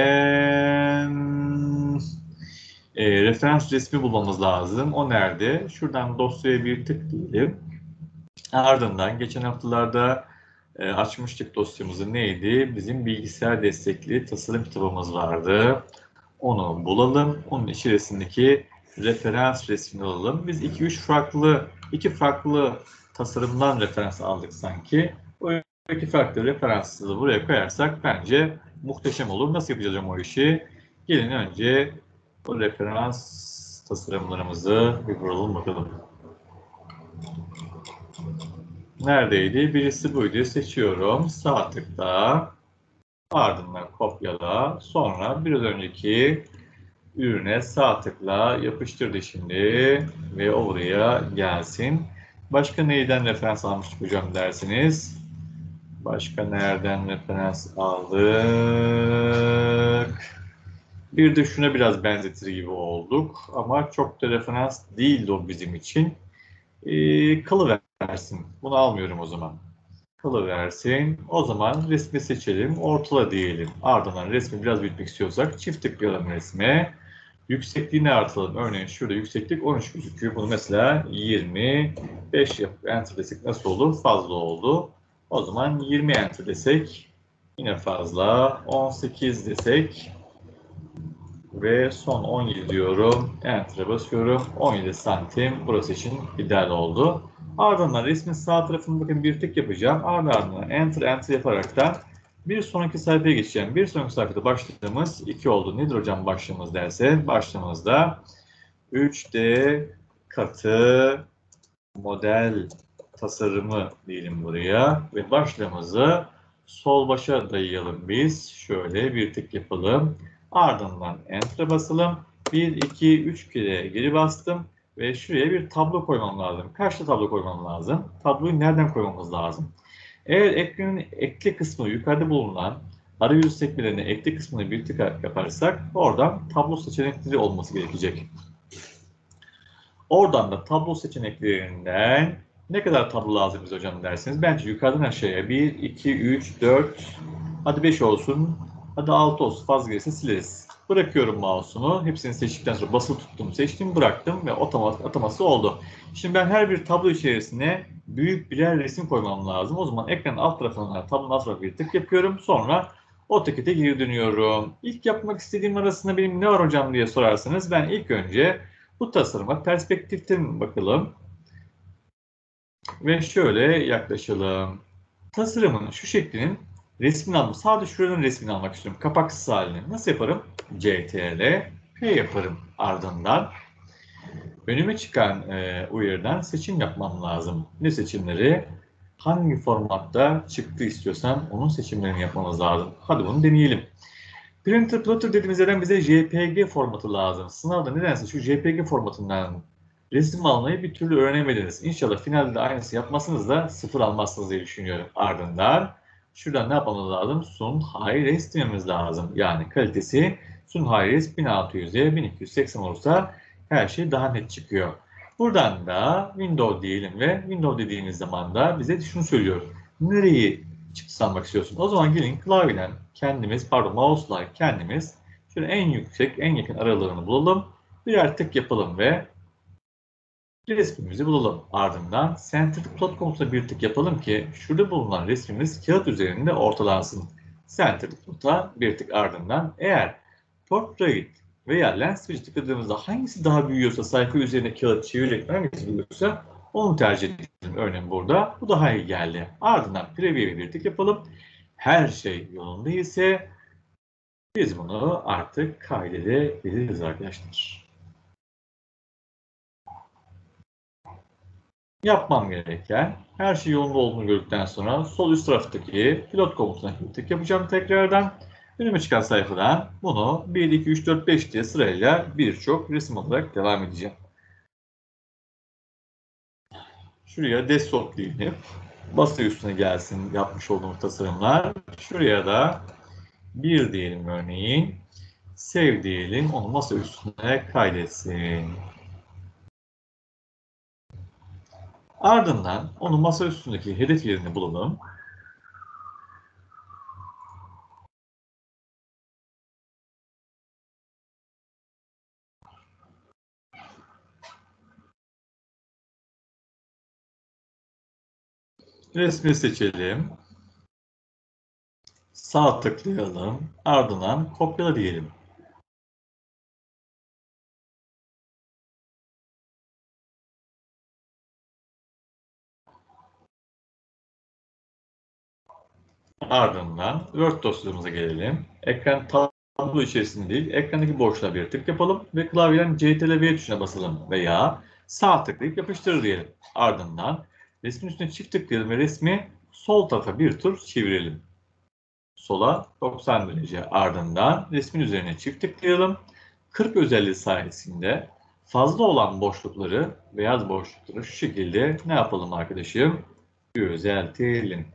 Speaker 1: referans resmi bulmamız lazım. O nerede? Şuradan dosyaya bir tık diyelim. Ardından geçen haftalarda açmıştık dosyamızı neydi? Bizim bilgisayar destekli tasarım kitabımız vardı. Onu bulalım. Onun içerisindeki referans resmini alalım. Biz iki farklı tasarımdan referans aldık sanki. O iki farklı referansı buraya koyarsak bence muhteşem olur. Nasıl yapacağız o işi? Gelin önce o referans tasarımlarımızı bir bulalım bakalım. Neredeydi? Birisi buydu. Seçiyorum. Sağ tıkla. Ardından kopyala. Sonra biraz önceki ürüne sağ tıkla. Yapıştırdı şimdi. Ve oraya gelsin. Başka neyden referans almıştık hocam dersiniz? Başka nereden referans aldık? Bir de şuna biraz benzetir gibi olduk. Ama çok da referans değildi o bizim için. Kalıversin. Bunu almıyorum o zaman. Kalıversin. O zaman resmi seçelim. Ortala diyelim. Ardından resmi biraz büyütmek istiyorsak çift tıklayalım resme. Yüksekliğini artıralım. Örneğin şurada yükseklik 13 gözüküyor. Bunu mesela 25 yapıp enter desek nasıl olur? Fazla oldu. O zaman 20 enter desek yine fazla. 18 desek ve son 17 diyorum. Enter'a basıyorum. 17 santim burası için ideal oldu. Ardından resmin sağ tarafını bakın bir tık yapacağım. Ardından enter yaparak da Bir sonraki sayfaya geçeceğim. Bir sonraki sayfada başlığımız 2 oldu. Nedir hocam başlığımız derse? Başlığımızda 3D katı model tasarımı diyelim buraya. Ve başlığımızı sol başa dayayalım biz. Şöyle bir tık yapalım. Ardından Enter'a basalım. 1, 2, 3 kere geri bastım. Ve şuraya bir tablo koymam lazım. Kaçta tablo koymam lazım? Tabloyu nereden koymamız lazım? Eğer ekranın ekli kısmı yukarıda bulunan arayüz sekmelerine ekli kısmını bir tık yaparsak oradan tablo seçenekleri olması gerekecek. Oradan da tablo seçeneklerinden ne kadar tablo lazım bize hocam dersiniz. Bence yukarıdan aşağıya 1, 2, 3, 4, hadi 5 olsun, hadi 6 olsun, fazla gelirse sileriz. Bırakıyorum mouse'umu. Hepsini seçtikten sonra basılı tuttum, seçtim, bıraktım ve ataması oldu. Şimdi ben her bir tablo içerisine büyük birer resim koymam lazım. O zaman ekranın alt tarafına, tablonun alt tarafına bir tık yapıyorum. Sonra AutoCAD'e geri dönüyorum. İlk yapmak istediğim arasında benim ne var hocam diye sorarsanız ben ilk önce bu tasarıma perspektiften bakalım ve şöyle yaklaşalım. Tasarımın şu şeklinin resmini aldım. Sadece şuranın resmini almak istiyorum. Kapaksız halini. Nasıl yaparım? CTRL P yaparım ardından. Önüme çıkan uyarıdan seçim yapmam lazım. Ne seçimleri? Hangi formatta çıktı istiyorsam onun seçimlerini yapmamız lazım. Hadi bunu deneyelim. Printer Plotter dediğimiz yerden bize JPG formatı lazım. Sınavda nedense şu JPG formatından resim almayı bir türlü öğrenemediniz. İnşallah finalde de aynısı yapmazsınız da sıfır almazsınız diye düşünüyorum. Ardından şuradan ne yapmamız lazım? Sun High Res dememiz lazım. Yani kalitesi Sun High Res 1600'e 1280 olursa her şey daha net çıkıyor. Buradan da Window diyelim ve Window dediğimiz zaman da bize şunu söylüyor. Nereyi çıksalmak istiyorsun? O zaman gelin klavyeden kendimiz, pardon mouse'la kendimiz şöyle en yüksek, en yakın aralığını bulalım. Birer tık yapalım ve resmimizi bulalım. Ardından Centered Plot komutuna bir tık yapalım ki şurada bulunan resmimiz kağıt üzerinde ortalansın. Centered Plot'a bir tık ardından eğer Portrait veya Lens Switch'e tıkladığımızda hangisi daha büyüyorsa sayfa üzerinde kağıt çevirerek hangisi büyüyorsa onu tercih edelim. Örneğin burada bu daha iyi geldi. Ardından Preview'e bir tık yapalım. Her şey yolunda ise biz bunu artık kaydedebiliriz arkadaşlar. Yapmam gereken her şey yolunda olduğunu gördükten sonra sol üst taraftaki pilot komutuna tık yapacağım tekrardan. Önüme çıkan sayfadan bunu 1, 2, 3, 4, 5 diye sırayla birçok resim olarak devam edeceğim. Şuraya desktop diyelim. Masa üstüne gelsin yapmış olduğumuz tasarımlar. Şuraya da 1 diyelim örneğin. Save diyelim. Onu masa üstüne kaydetsin. Ardından onu masa üstündeki hedef yerini bulalım. Resmi seçelim. Sağ tıklayalım. Ardından kopyala diyelim. Ardından Word dosyamıza gelelim. Ekran tablo içerisinde değil, ekrandaki boşluğa bir tık yapalım ve klavyeden CTRL-V tuşuna basalım veya sağ tıklayıp yapıştır diyelim. Ardından resmin üstüne çift tıklayalım ve resmi sol tarafa bir tur çevirelim. Sola 90 derece. Ardından resmin üzerine çift tıklayalım. Kırp özelliği sayesinde fazla olan boşlukları, beyaz boşlukları şu şekilde ne yapalım arkadaşım? Düzeltelim.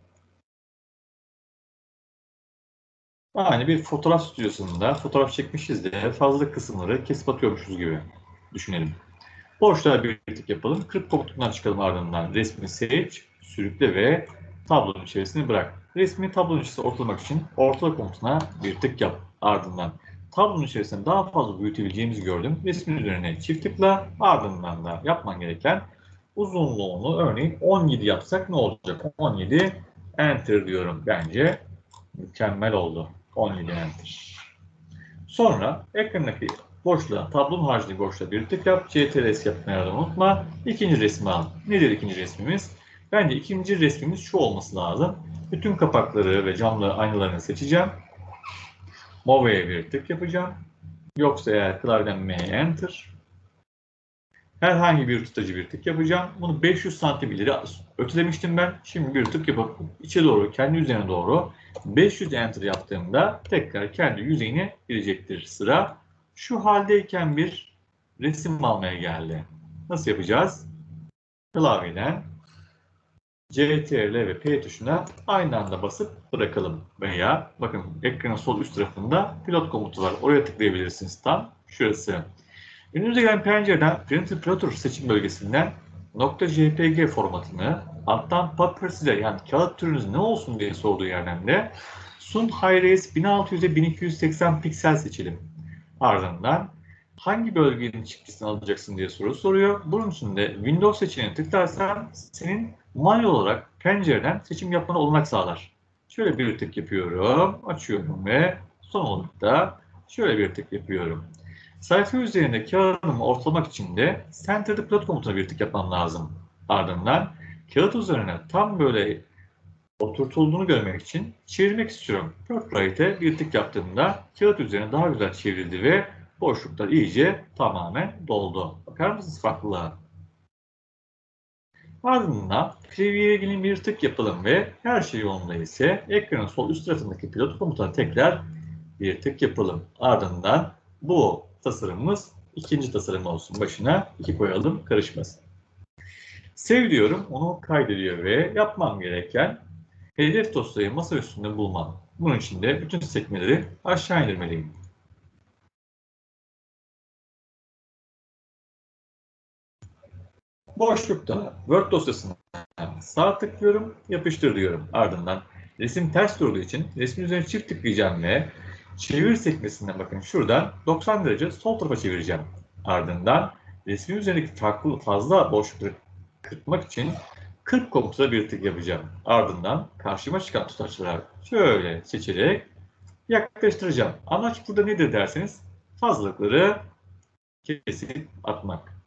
Speaker 1: Yani bir fotoğraf stüdyosunda fotoğraf çekmişiz de fazla kısımları kesip atıyormuşuz gibi düşünelim. Boşluğa bir tık yapalım. Kırp komutundan çıkalım ardından. Resmi seç, sürükle ve tablonun içerisine bırak. Resmi tablonun içerisine ortalamak için ortala komutuna bir tık yap. Ardından tablonun içerisinde daha fazla büyütebileceğimizi gördüm. Resmin üzerine çift tıkla. Ardından da yapman gereken uzunluğunu örneğin 17 yapsak ne olacak? 17 enter diyorum. Bence mükemmel oldu. 17 enter. Sonra ekrandaki boşluğa, tablonun haricindeki boşluğa bir tık yap. CTRL yapmayı unutma. İkinci resmi al. Nedir ikinci resmimiz? Bence ikinci resmimiz şu olması lazım. Bütün kapakları ve camlı aynalarını seçeceğim. Move'ye bir tık yapacağım. Yoksa eğer klavyeden M Enter. Herhangi bir tutucu bir tık yapacağım. Bunu 500 santim ileri ötelemiştim ben. Şimdi bir tık yapıp içe doğru, kendi üzerine doğru 500 Enter yaptığımda tekrar kendi yüzeyine girecektir sıra. Şu haldeyken bir resim almaya geldi. Nasıl yapacağız? Klavyeden CTRL ve P tuşuna aynı anda basıp bırakalım. Veya bakın ekranın sol üst tarafında pilot komutu var. Oraya tıklayabilirsiniz tam. Şurası. Önünüze gelen pencereden Printer Plotter seçim bölgesinden .jpg formatını alttan Papers'de yani kağıt türünüz ne olsun diye sorduğu yerden de Sun Hi-Res 1600'e 1280 piksel seçelim. Ardından hangi bölgenin çıktısını alacaksın diye soru soruyor. Bunun için de Windows seçeneğine tıklarsan senin manuel olarak pencereden seçim yapmana olanak sağlar. Şöyle bir tık yapıyorum, açıyorum ve son olarak da şöyle bir tık yapıyorum. Sayfa üzerinde kağıdımı ortalamak için de Center the Plot komutuna bir tık yapmam lazım. Ardından kağıt üzerine tam böyle oturtulduğunu görmek için çevirmek istiyorum. Portrait'e bir tık yaptığımda kağıt üzerine daha güzel çevrildi ve boşluklar iyice tamamen doldu. Bakar mısınız farklılığa? Ardından Preview'e gelin bir tık yapalım ve her şey yolunda ise ekranın sol üst tarafındaki pilot komutuna tekrar bir tık yapalım. Ardından bu tasarımımız ikinci tasarım olsun. Başına 2 koyalım, karışmasın. Save diyorum, onu kaydediyor ve yapmam gereken hedef dosyayı masa üstünde bulmam. Bunun için de bütün sekmeleri aşağı indirmeliyim. Boşlukta Word dosyasına sağ tıklıyorum, yapıştır diyorum. Ardından resim ters durduğu için resmin üzerine çift tıklayacağım ve çevir sekmesinden bakın şuradan 90 derece sol tarafa çevireceğim. Ardından resmin üzerindeki farklı fazla boşlukları kırpmak için 40 komutuna bir tık yapacağım. Ardından karşıma çıkan tutaçları şöyle seçerek yaklaştıracağım. Amaç burada nedir derseniz fazlalıkları kesip atmak.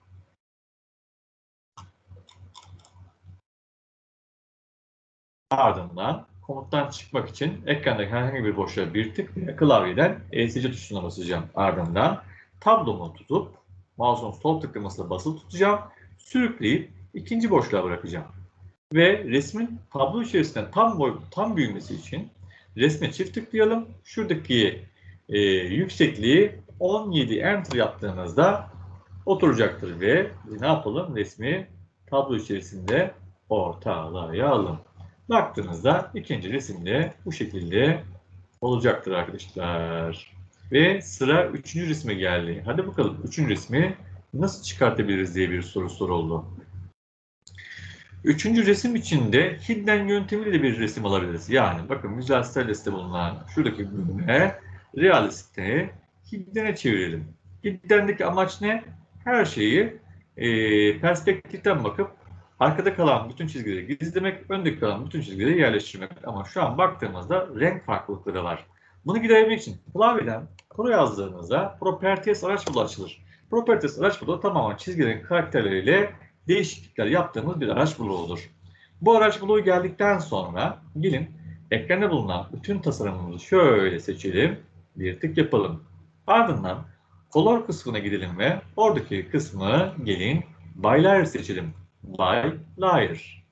Speaker 1: Ardından komuttan çıkmak için ekrandaki herhangi bir boşluğa bir tık ve klavyeden ESC tuşuna basacağım. Ardından tablomu tutup mouse'un sol tıklamasıyla basılı tutacağım. Sürükleyip ikinci boşluğa bırakacağım. Ve resmin tablo içerisinde tam büyümesi için resme çift tıklayalım. Şuradaki yüksekliği 17 Enter yaptığınızda oturacaktır ve ne yapalım? Resmi tablo içerisinde ortalayalım. Baktığınızda ikinci resimde bu şekilde olacaktır arkadaşlar. Ve sıra üçüncü resme geldi. Hadi bakalım üçüncü resmi nasıl çıkartabiliriz diye bir soru soruldu. Üçüncü resim için de hidden yöntemiyle de bir resim alabiliriz. Yani bakın Visual Stylist'te bulunan şuradaki bölüme Realist'i hidden'e çevirelim. Hidden'deki amaç ne? Her şeyi perspektiften bakıp arkada kalan bütün çizgileri gizlemek, öndeki kalan bütün çizgileri yerleştirmek. Ama şu an baktığımızda renk farklılıkları var. Bunu giderebilmek için klavyeden Pro yazdığınızda Properties araç bulu açılır. Properties araç bulu tamamen çizgilerin karakterleriyle değişiklikler yaptığımız bir araç buluğudur. Bu araç buluğu geldikten sonra gelin ekranda bulunan bütün tasarımımızı şöyle seçelim, bir tık yapalım. Ardından Color kısmına gidelim ve oradaki kısmı gelin By Layer seçelim. By Layer.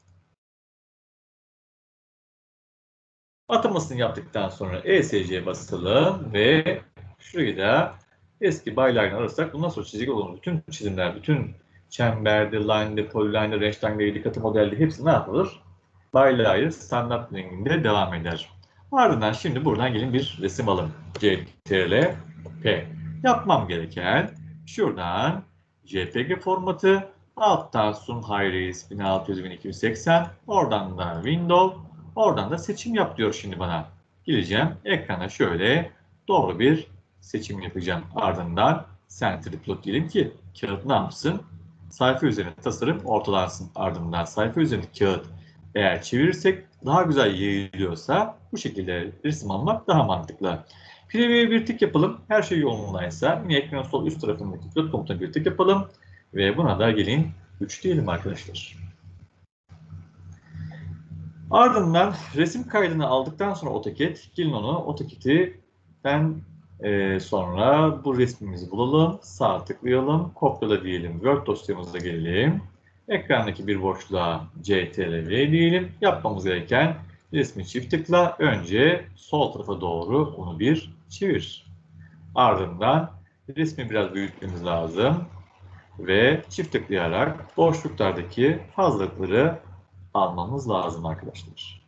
Speaker 1: Atamasını yaptıktan sonra ESC'ye basalım ve şurayı da eski By Layer'ını ararsak bundan sonra çizgi olan bütün çizimler, bütün çemberde, line'de, polyline'de, rectangle'de, dikkatı modelde hepsi ne yapılır? By Layer standart renginde devam eder. Ardından şimdi buradan gelin bir resim alın. CTRL P. Yapmam gereken şuradan JPG formatı, alttan Sun Hi-Res 1600-1280, oradan da Windows, oradan da seçim yap diyor şimdi bana. Gireceğim ekrana şöyle doğru bir seçim yapacağım. Ardından Center Plot diyelim ki kağıt ne yapsın? Sayfa üzerinde tasarım ortalansın. Ardından sayfa üzerindeki kağıt eğer çevirirsek daha güzel yayılıyorsa bu şekilde resim almak daha mantıklı. Preview'e bir tık yapalım. Her şey yolundaysa yine ekranın sol üst tarafındaki pilot komutuna bir tık yapalım. Ve buna da gelin 3 diyelim arkadaşlar. Ardından resim kaydını aldıktan sonra AutoCAD, gelin onu AutoCAD'den sonra bu resmimizi bulalım, sağ tıklayalım, kopyala diyelim, Word dosyamıza gelelim. Ekrandaki bir boşluğa CTRL diyelim. Yapmamız gereken resmi çift tıkla, önce sol tarafa doğru onu bir çevir. Ardından resmi biraz büyütmemiz lazım ve çift tıklayarak boşluklardaki fazlalıkları almamız lazım arkadaşlar.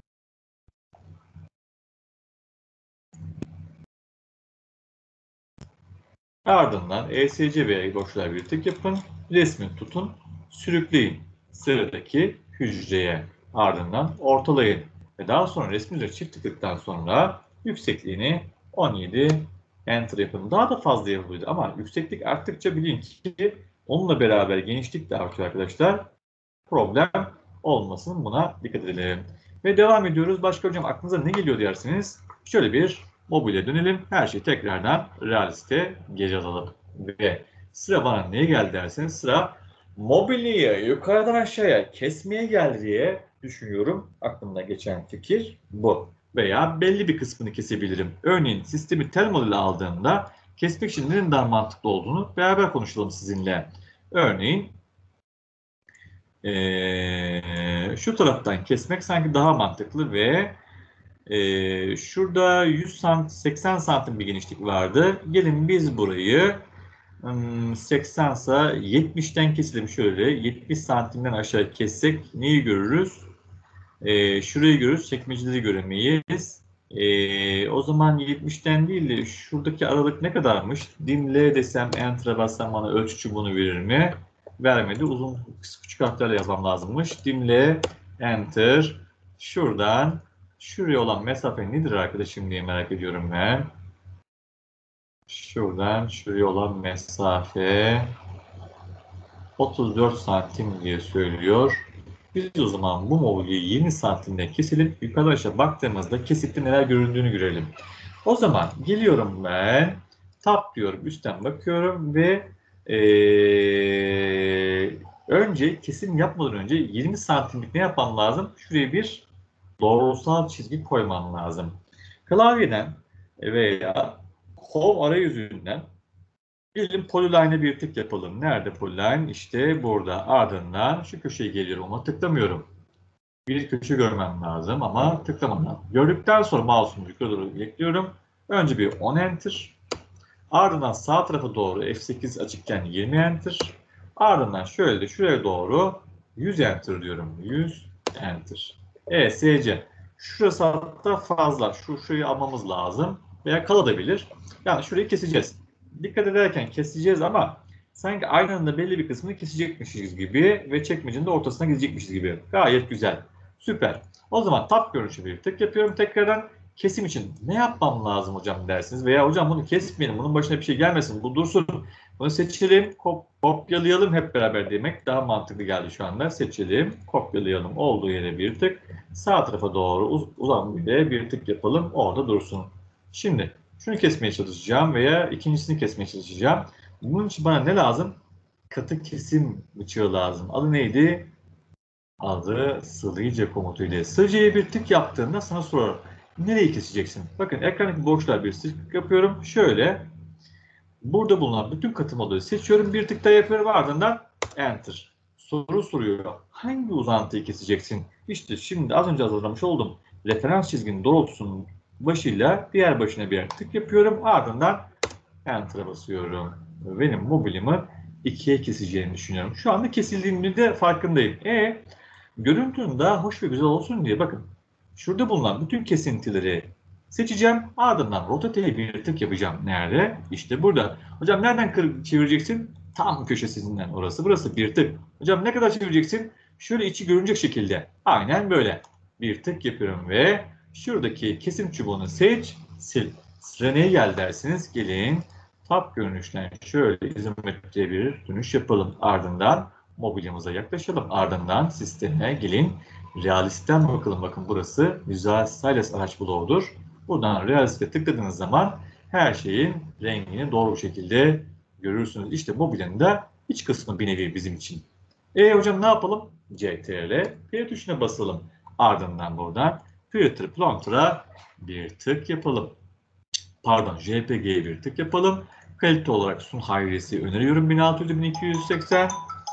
Speaker 1: Ardından ESC ve boşluğa bir tık yapın, resmi tutun, sürükleyin sıradaki hücreye, ardından ortalayın ve daha sonra resmin üzerine çift tıkladıktan sonra yüksekliğini 17 Enter yapın. Daha da fazla yapılıyor ama yükseklik arttıkça bilin ki onunla beraber genişlik de artıyor arkadaşlar. Problem olmasın, buna dikkat edelim. Ve devam ediyoruz. Başka hocam aklınıza ne geliyor dersiniz? Şöyle bir mobile dönelim. Her şeyi tekrardan realiste geri alalım. Ve sıra bana neye geldi derseniz, sıra mobilyayı yukarıdan aşağıya kesmeye geldi diye düşünüyorum. Aklımda geçen fikir bu. Veya belli bir kısmını kesebilirim. Örneğin sistemi tel modeli aldığımda kesmek için nerenin daha mantıklı olduğunu beraber konuşalım sizinle. Örneğin şu taraftan kesmek sanki daha mantıklı ve şurada 80 santim bir genişlik vardı. Gelin biz burayı 80 ise 70'ten keselim şöyle. 70 santimden aşağı kessek neyi görürüz? Şurayı görürüz, çekmeceleri göremeyiz. O zaman 70'ten değil de şuradaki aralık ne kadarmış? Dim L desem, Enter'a bassam bana ölçü çubuğunu verir mi? Vermedi. Uzun küçük harflerle yazmam lazımmış. Dim L, Enter. Şuradan şuraya olan mesafe nedir arkadaşım diye merak ediyorum ben. Şuradan şuraya olan mesafe 34 santim diye söylüyor. Biz o zaman bu mobilyayı 20 santimden keselim. Yukarı aşağı baktığımızda kesikte neler göründüğünü görelim. O zaman geliyorum ben. Tab diyorum. Üstten bakıyorum ve önce kesim yapmadan önce 20 santimlik ne yapmam lazım? Şuraya bir doğrusal çizgi koymam lazım. Klavyeden veya Home arayüzünden gelin Polyline'e bir tık yapalım. Nerede Polyline? İşte burada. Ardından şu köşeye geliyorum ama tıklamıyorum. Bir köşe görmem lazım ama tıklamadan. Gördükten sonra mouse'umu yukarı doğru ekliyorum. Önce bir 10 Enter. Ardından sağ tarafa doğru F8 açıkken 20 Enter. Ardından şöyle de şuraya doğru 100 Enter diyorum. 100 Enter. ESC. Şurası hatta fazla. Şurayı almamız lazım. Veya kalabilir. Yani şurayı keseceğiz. Dikkat ederken keseceğiz ama sanki aynı anda belli bir kısmını kesecekmişiz gibi ve çekmecenin de ortasına gidecekmişiz gibi. Gayet güzel. Süper. O zaman tab görünüşü bir tık yapıyorum tekrardan. Kesim için ne yapmam lazım hocam dersiniz. Veya hocam bunu kesmeyelim, bunun başına bir şey gelmesin, bu dursun. Bunu seçelim, kopyalayalım hep beraber demek daha mantıklı geldi şu anda. Seçelim, kopyalayalım, olduğu yere bir tık. Sağ tarafa doğru uzanmaya bir tık yapalım, orada dursun. Şimdi şunu kesmeye çalışacağım veya ikincisini kesmeye çalışacağım. Bunun için bana ne lazım? Katı kesim bıçağı lazım. Adı neydi? Adı sığlayıcı komutuyla. Sığlayıcıya bir tık yaptığında sana sorar. Nereyi keseceksin? Bakın ekrandaki boşluğa bir tık yapıyorum. Şöyle burada bulunan bütün katı modeli seçiyorum. Bir tık daha yapıyorum, ardından Enter. Soru soruyor. Hangi uzantıyı keseceksin? İşte şimdi az önce hazırlamış olduğum referans çizginin doğrultusunun başıyla diğer başına bir tık yapıyorum. Ardından Enter'a basıyorum. Benim mobilimi ikiye keseceğini düşünüyorum. Şu anda kesildiğini de farkındayım. Görüntünün daha hoş ve güzel olsun diye bakın. Şurada bulunan bütün kesintileri seçeceğim. Ardından rotate'ye bir tık yapacağım. Nerede? İşte burada. Hocam nereden çevireceksin? Tam köşesinden orası. Burası bir tık. Hocam ne kadar çevireceksin? Şöyle içi görünecek şekilde. Aynen böyle. Bir tık yapıyorum ve şuradaki kesim çubuğunu seç, sil. Sıra neye gel dersiniz? Gelin. Tab görünüşten şöyle izometriye bir dönüş yapalım. Ardından mobilyamıza yaklaşalım. Ardından sisteme gelin. Realist'ten bakalım. Bakın burası Visual Stylus araç bloğudur. Buradan Realist'e tıkladığınız zaman her şeyin rengini doğru bir şekilde görürsünüz. İşte mobilyanın da iç kısmı bir nevi bizim için. Hocam ne yapalım? CTRL P tuşuna basalım. Ardından buradan Filter Planter'a bir tık yapalım. Pardon, JPG'ye bir tık yapalım. Kalite olarak Sun Hi-Res'i öneriyorum 1600-1280.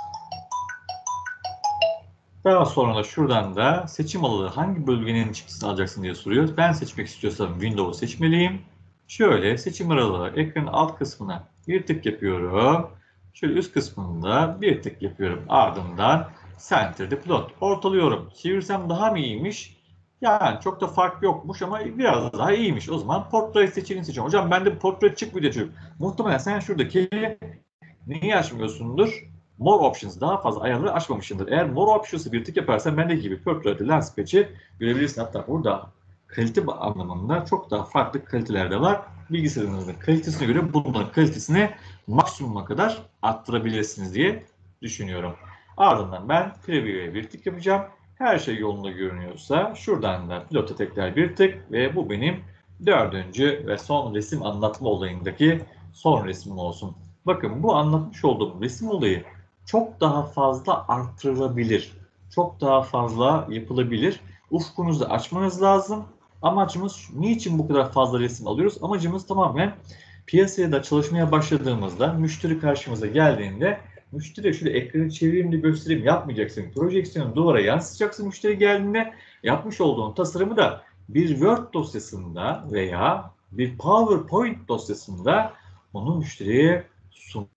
Speaker 1: Daha sonra da şuradan da seçim alanı hangi bölgenin çıktısını alacaksın diye soruyor. Ben seçmek istiyorsam Windows'u seçmeliyim. Şöyle seçim aralığı ekranın alt kısmına bir tık yapıyorum. Şöyle üst kısmında bir tık yapıyorum. Ardından Center the Plot ortalıyorum. Çevirsem daha mı iyiymiş? Yani çok da fark yokmuş ama biraz daha iyiymiş. O zaman Portrait seçeneğini seçiyorum. Hocam bende Portrait çıkmıyor diyor. Muhtemelen sen şuradaki neyi açmıyorsundur? More Options, daha fazla ayarları açmamışsındır. Eğer More Options'ı bir tık yaparsan bendeki gibi Portrait Landscape'i görebilirsin. Hatta burada kalite anlamında çok daha farklı kaliteler de var. Bilgisayarınızın kalitesine göre bunların kalitesini maksimuma kadar arttırabilirsiniz diye düşünüyorum. Ardından ben Preview'e bir tık yapacağım. Her şey yolunda görünüyorsa şuradan da pilota tekrar bir tık ve bu benim 4. ve son resim anlatma olayındaki son resmim olsun. Bakın bu anlatmış olduğum resim olayı çok daha fazla artırılabilir. Çok daha fazla yapılabilir. Ufkunuzu açmanız lazım. Amacımız niçin bu kadar fazla resim alıyoruz? Amacımız tamamen piyasaya da çalışmaya başladığımızda müşteri karşımıza geldiğinde müşteriye şöyle ekranı çevireyim de göstereyim yapmayacaksın. Projeksiyonu duvara yansıtacaksın müşteri geldiğinde. Yapmış olduğun tasarımı da bir Word dosyasında veya bir PowerPoint dosyasında onu müşteriye sun.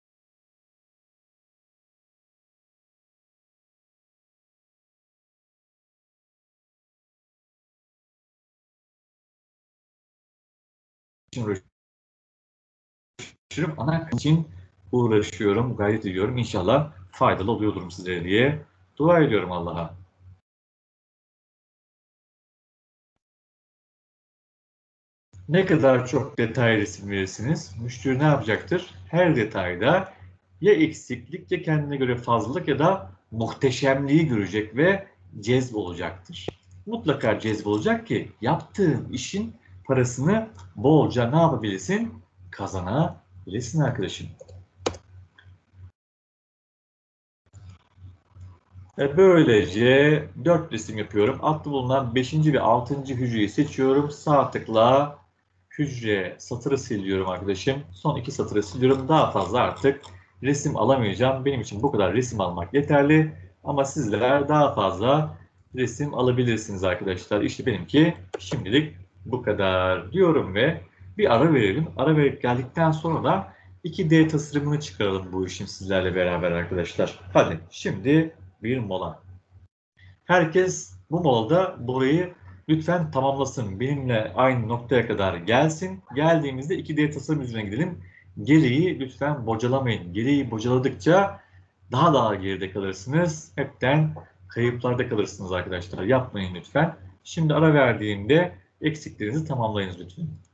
Speaker 1: Ana için uğraşıyorum, gayret ediyorum. İnşallah faydalı oluyordur sizlere diye dua ediyorum Allah'a. Ne kadar çok detay resim verirsiniz, müşteri ne yapacaktır? Her detayda ya eksiklik ya kendine göre fazlalık ya da muhteşemliği görecek ve cezbolacaktır. Mutlaka cezbolacak ki yaptığın işin parasını bolca ne yapabilirsin? Kazanabilirsin arkadaşım. Böylece 4 resim yapıyorum. Altta bulunan 5. ve 6. hücreyi seçiyorum. Sağ tıkla hücre satırı siliyorum arkadaşım. Son 2 satırı siliyorum. Daha fazla artık resim alamayacağım. Benim için bu kadar resim almak yeterli. Ama sizler daha fazla resim alabilirsiniz arkadaşlar. İşte benimki şimdilik bu kadar diyorum ve bir ara verelim. Ara verip geldikten sonra da 2D tasarımını çıkaralım bu işin sizlerle beraber arkadaşlar. Hadi şimdi bir mola. Herkes bu molada burayı lütfen tamamlasın. Benimle aynı noktaya kadar gelsin. Geldiğimizde 2D tasarım üzerine gidelim. Geriyi lütfen bocalamayın. Geriyi bocaladıkça daha geride kalırsınız. Hepten kayıplarda kalırsınız arkadaşlar. Yapmayın lütfen. Şimdi ara verdiğimde eksiklerinizi tamamlayınız lütfen.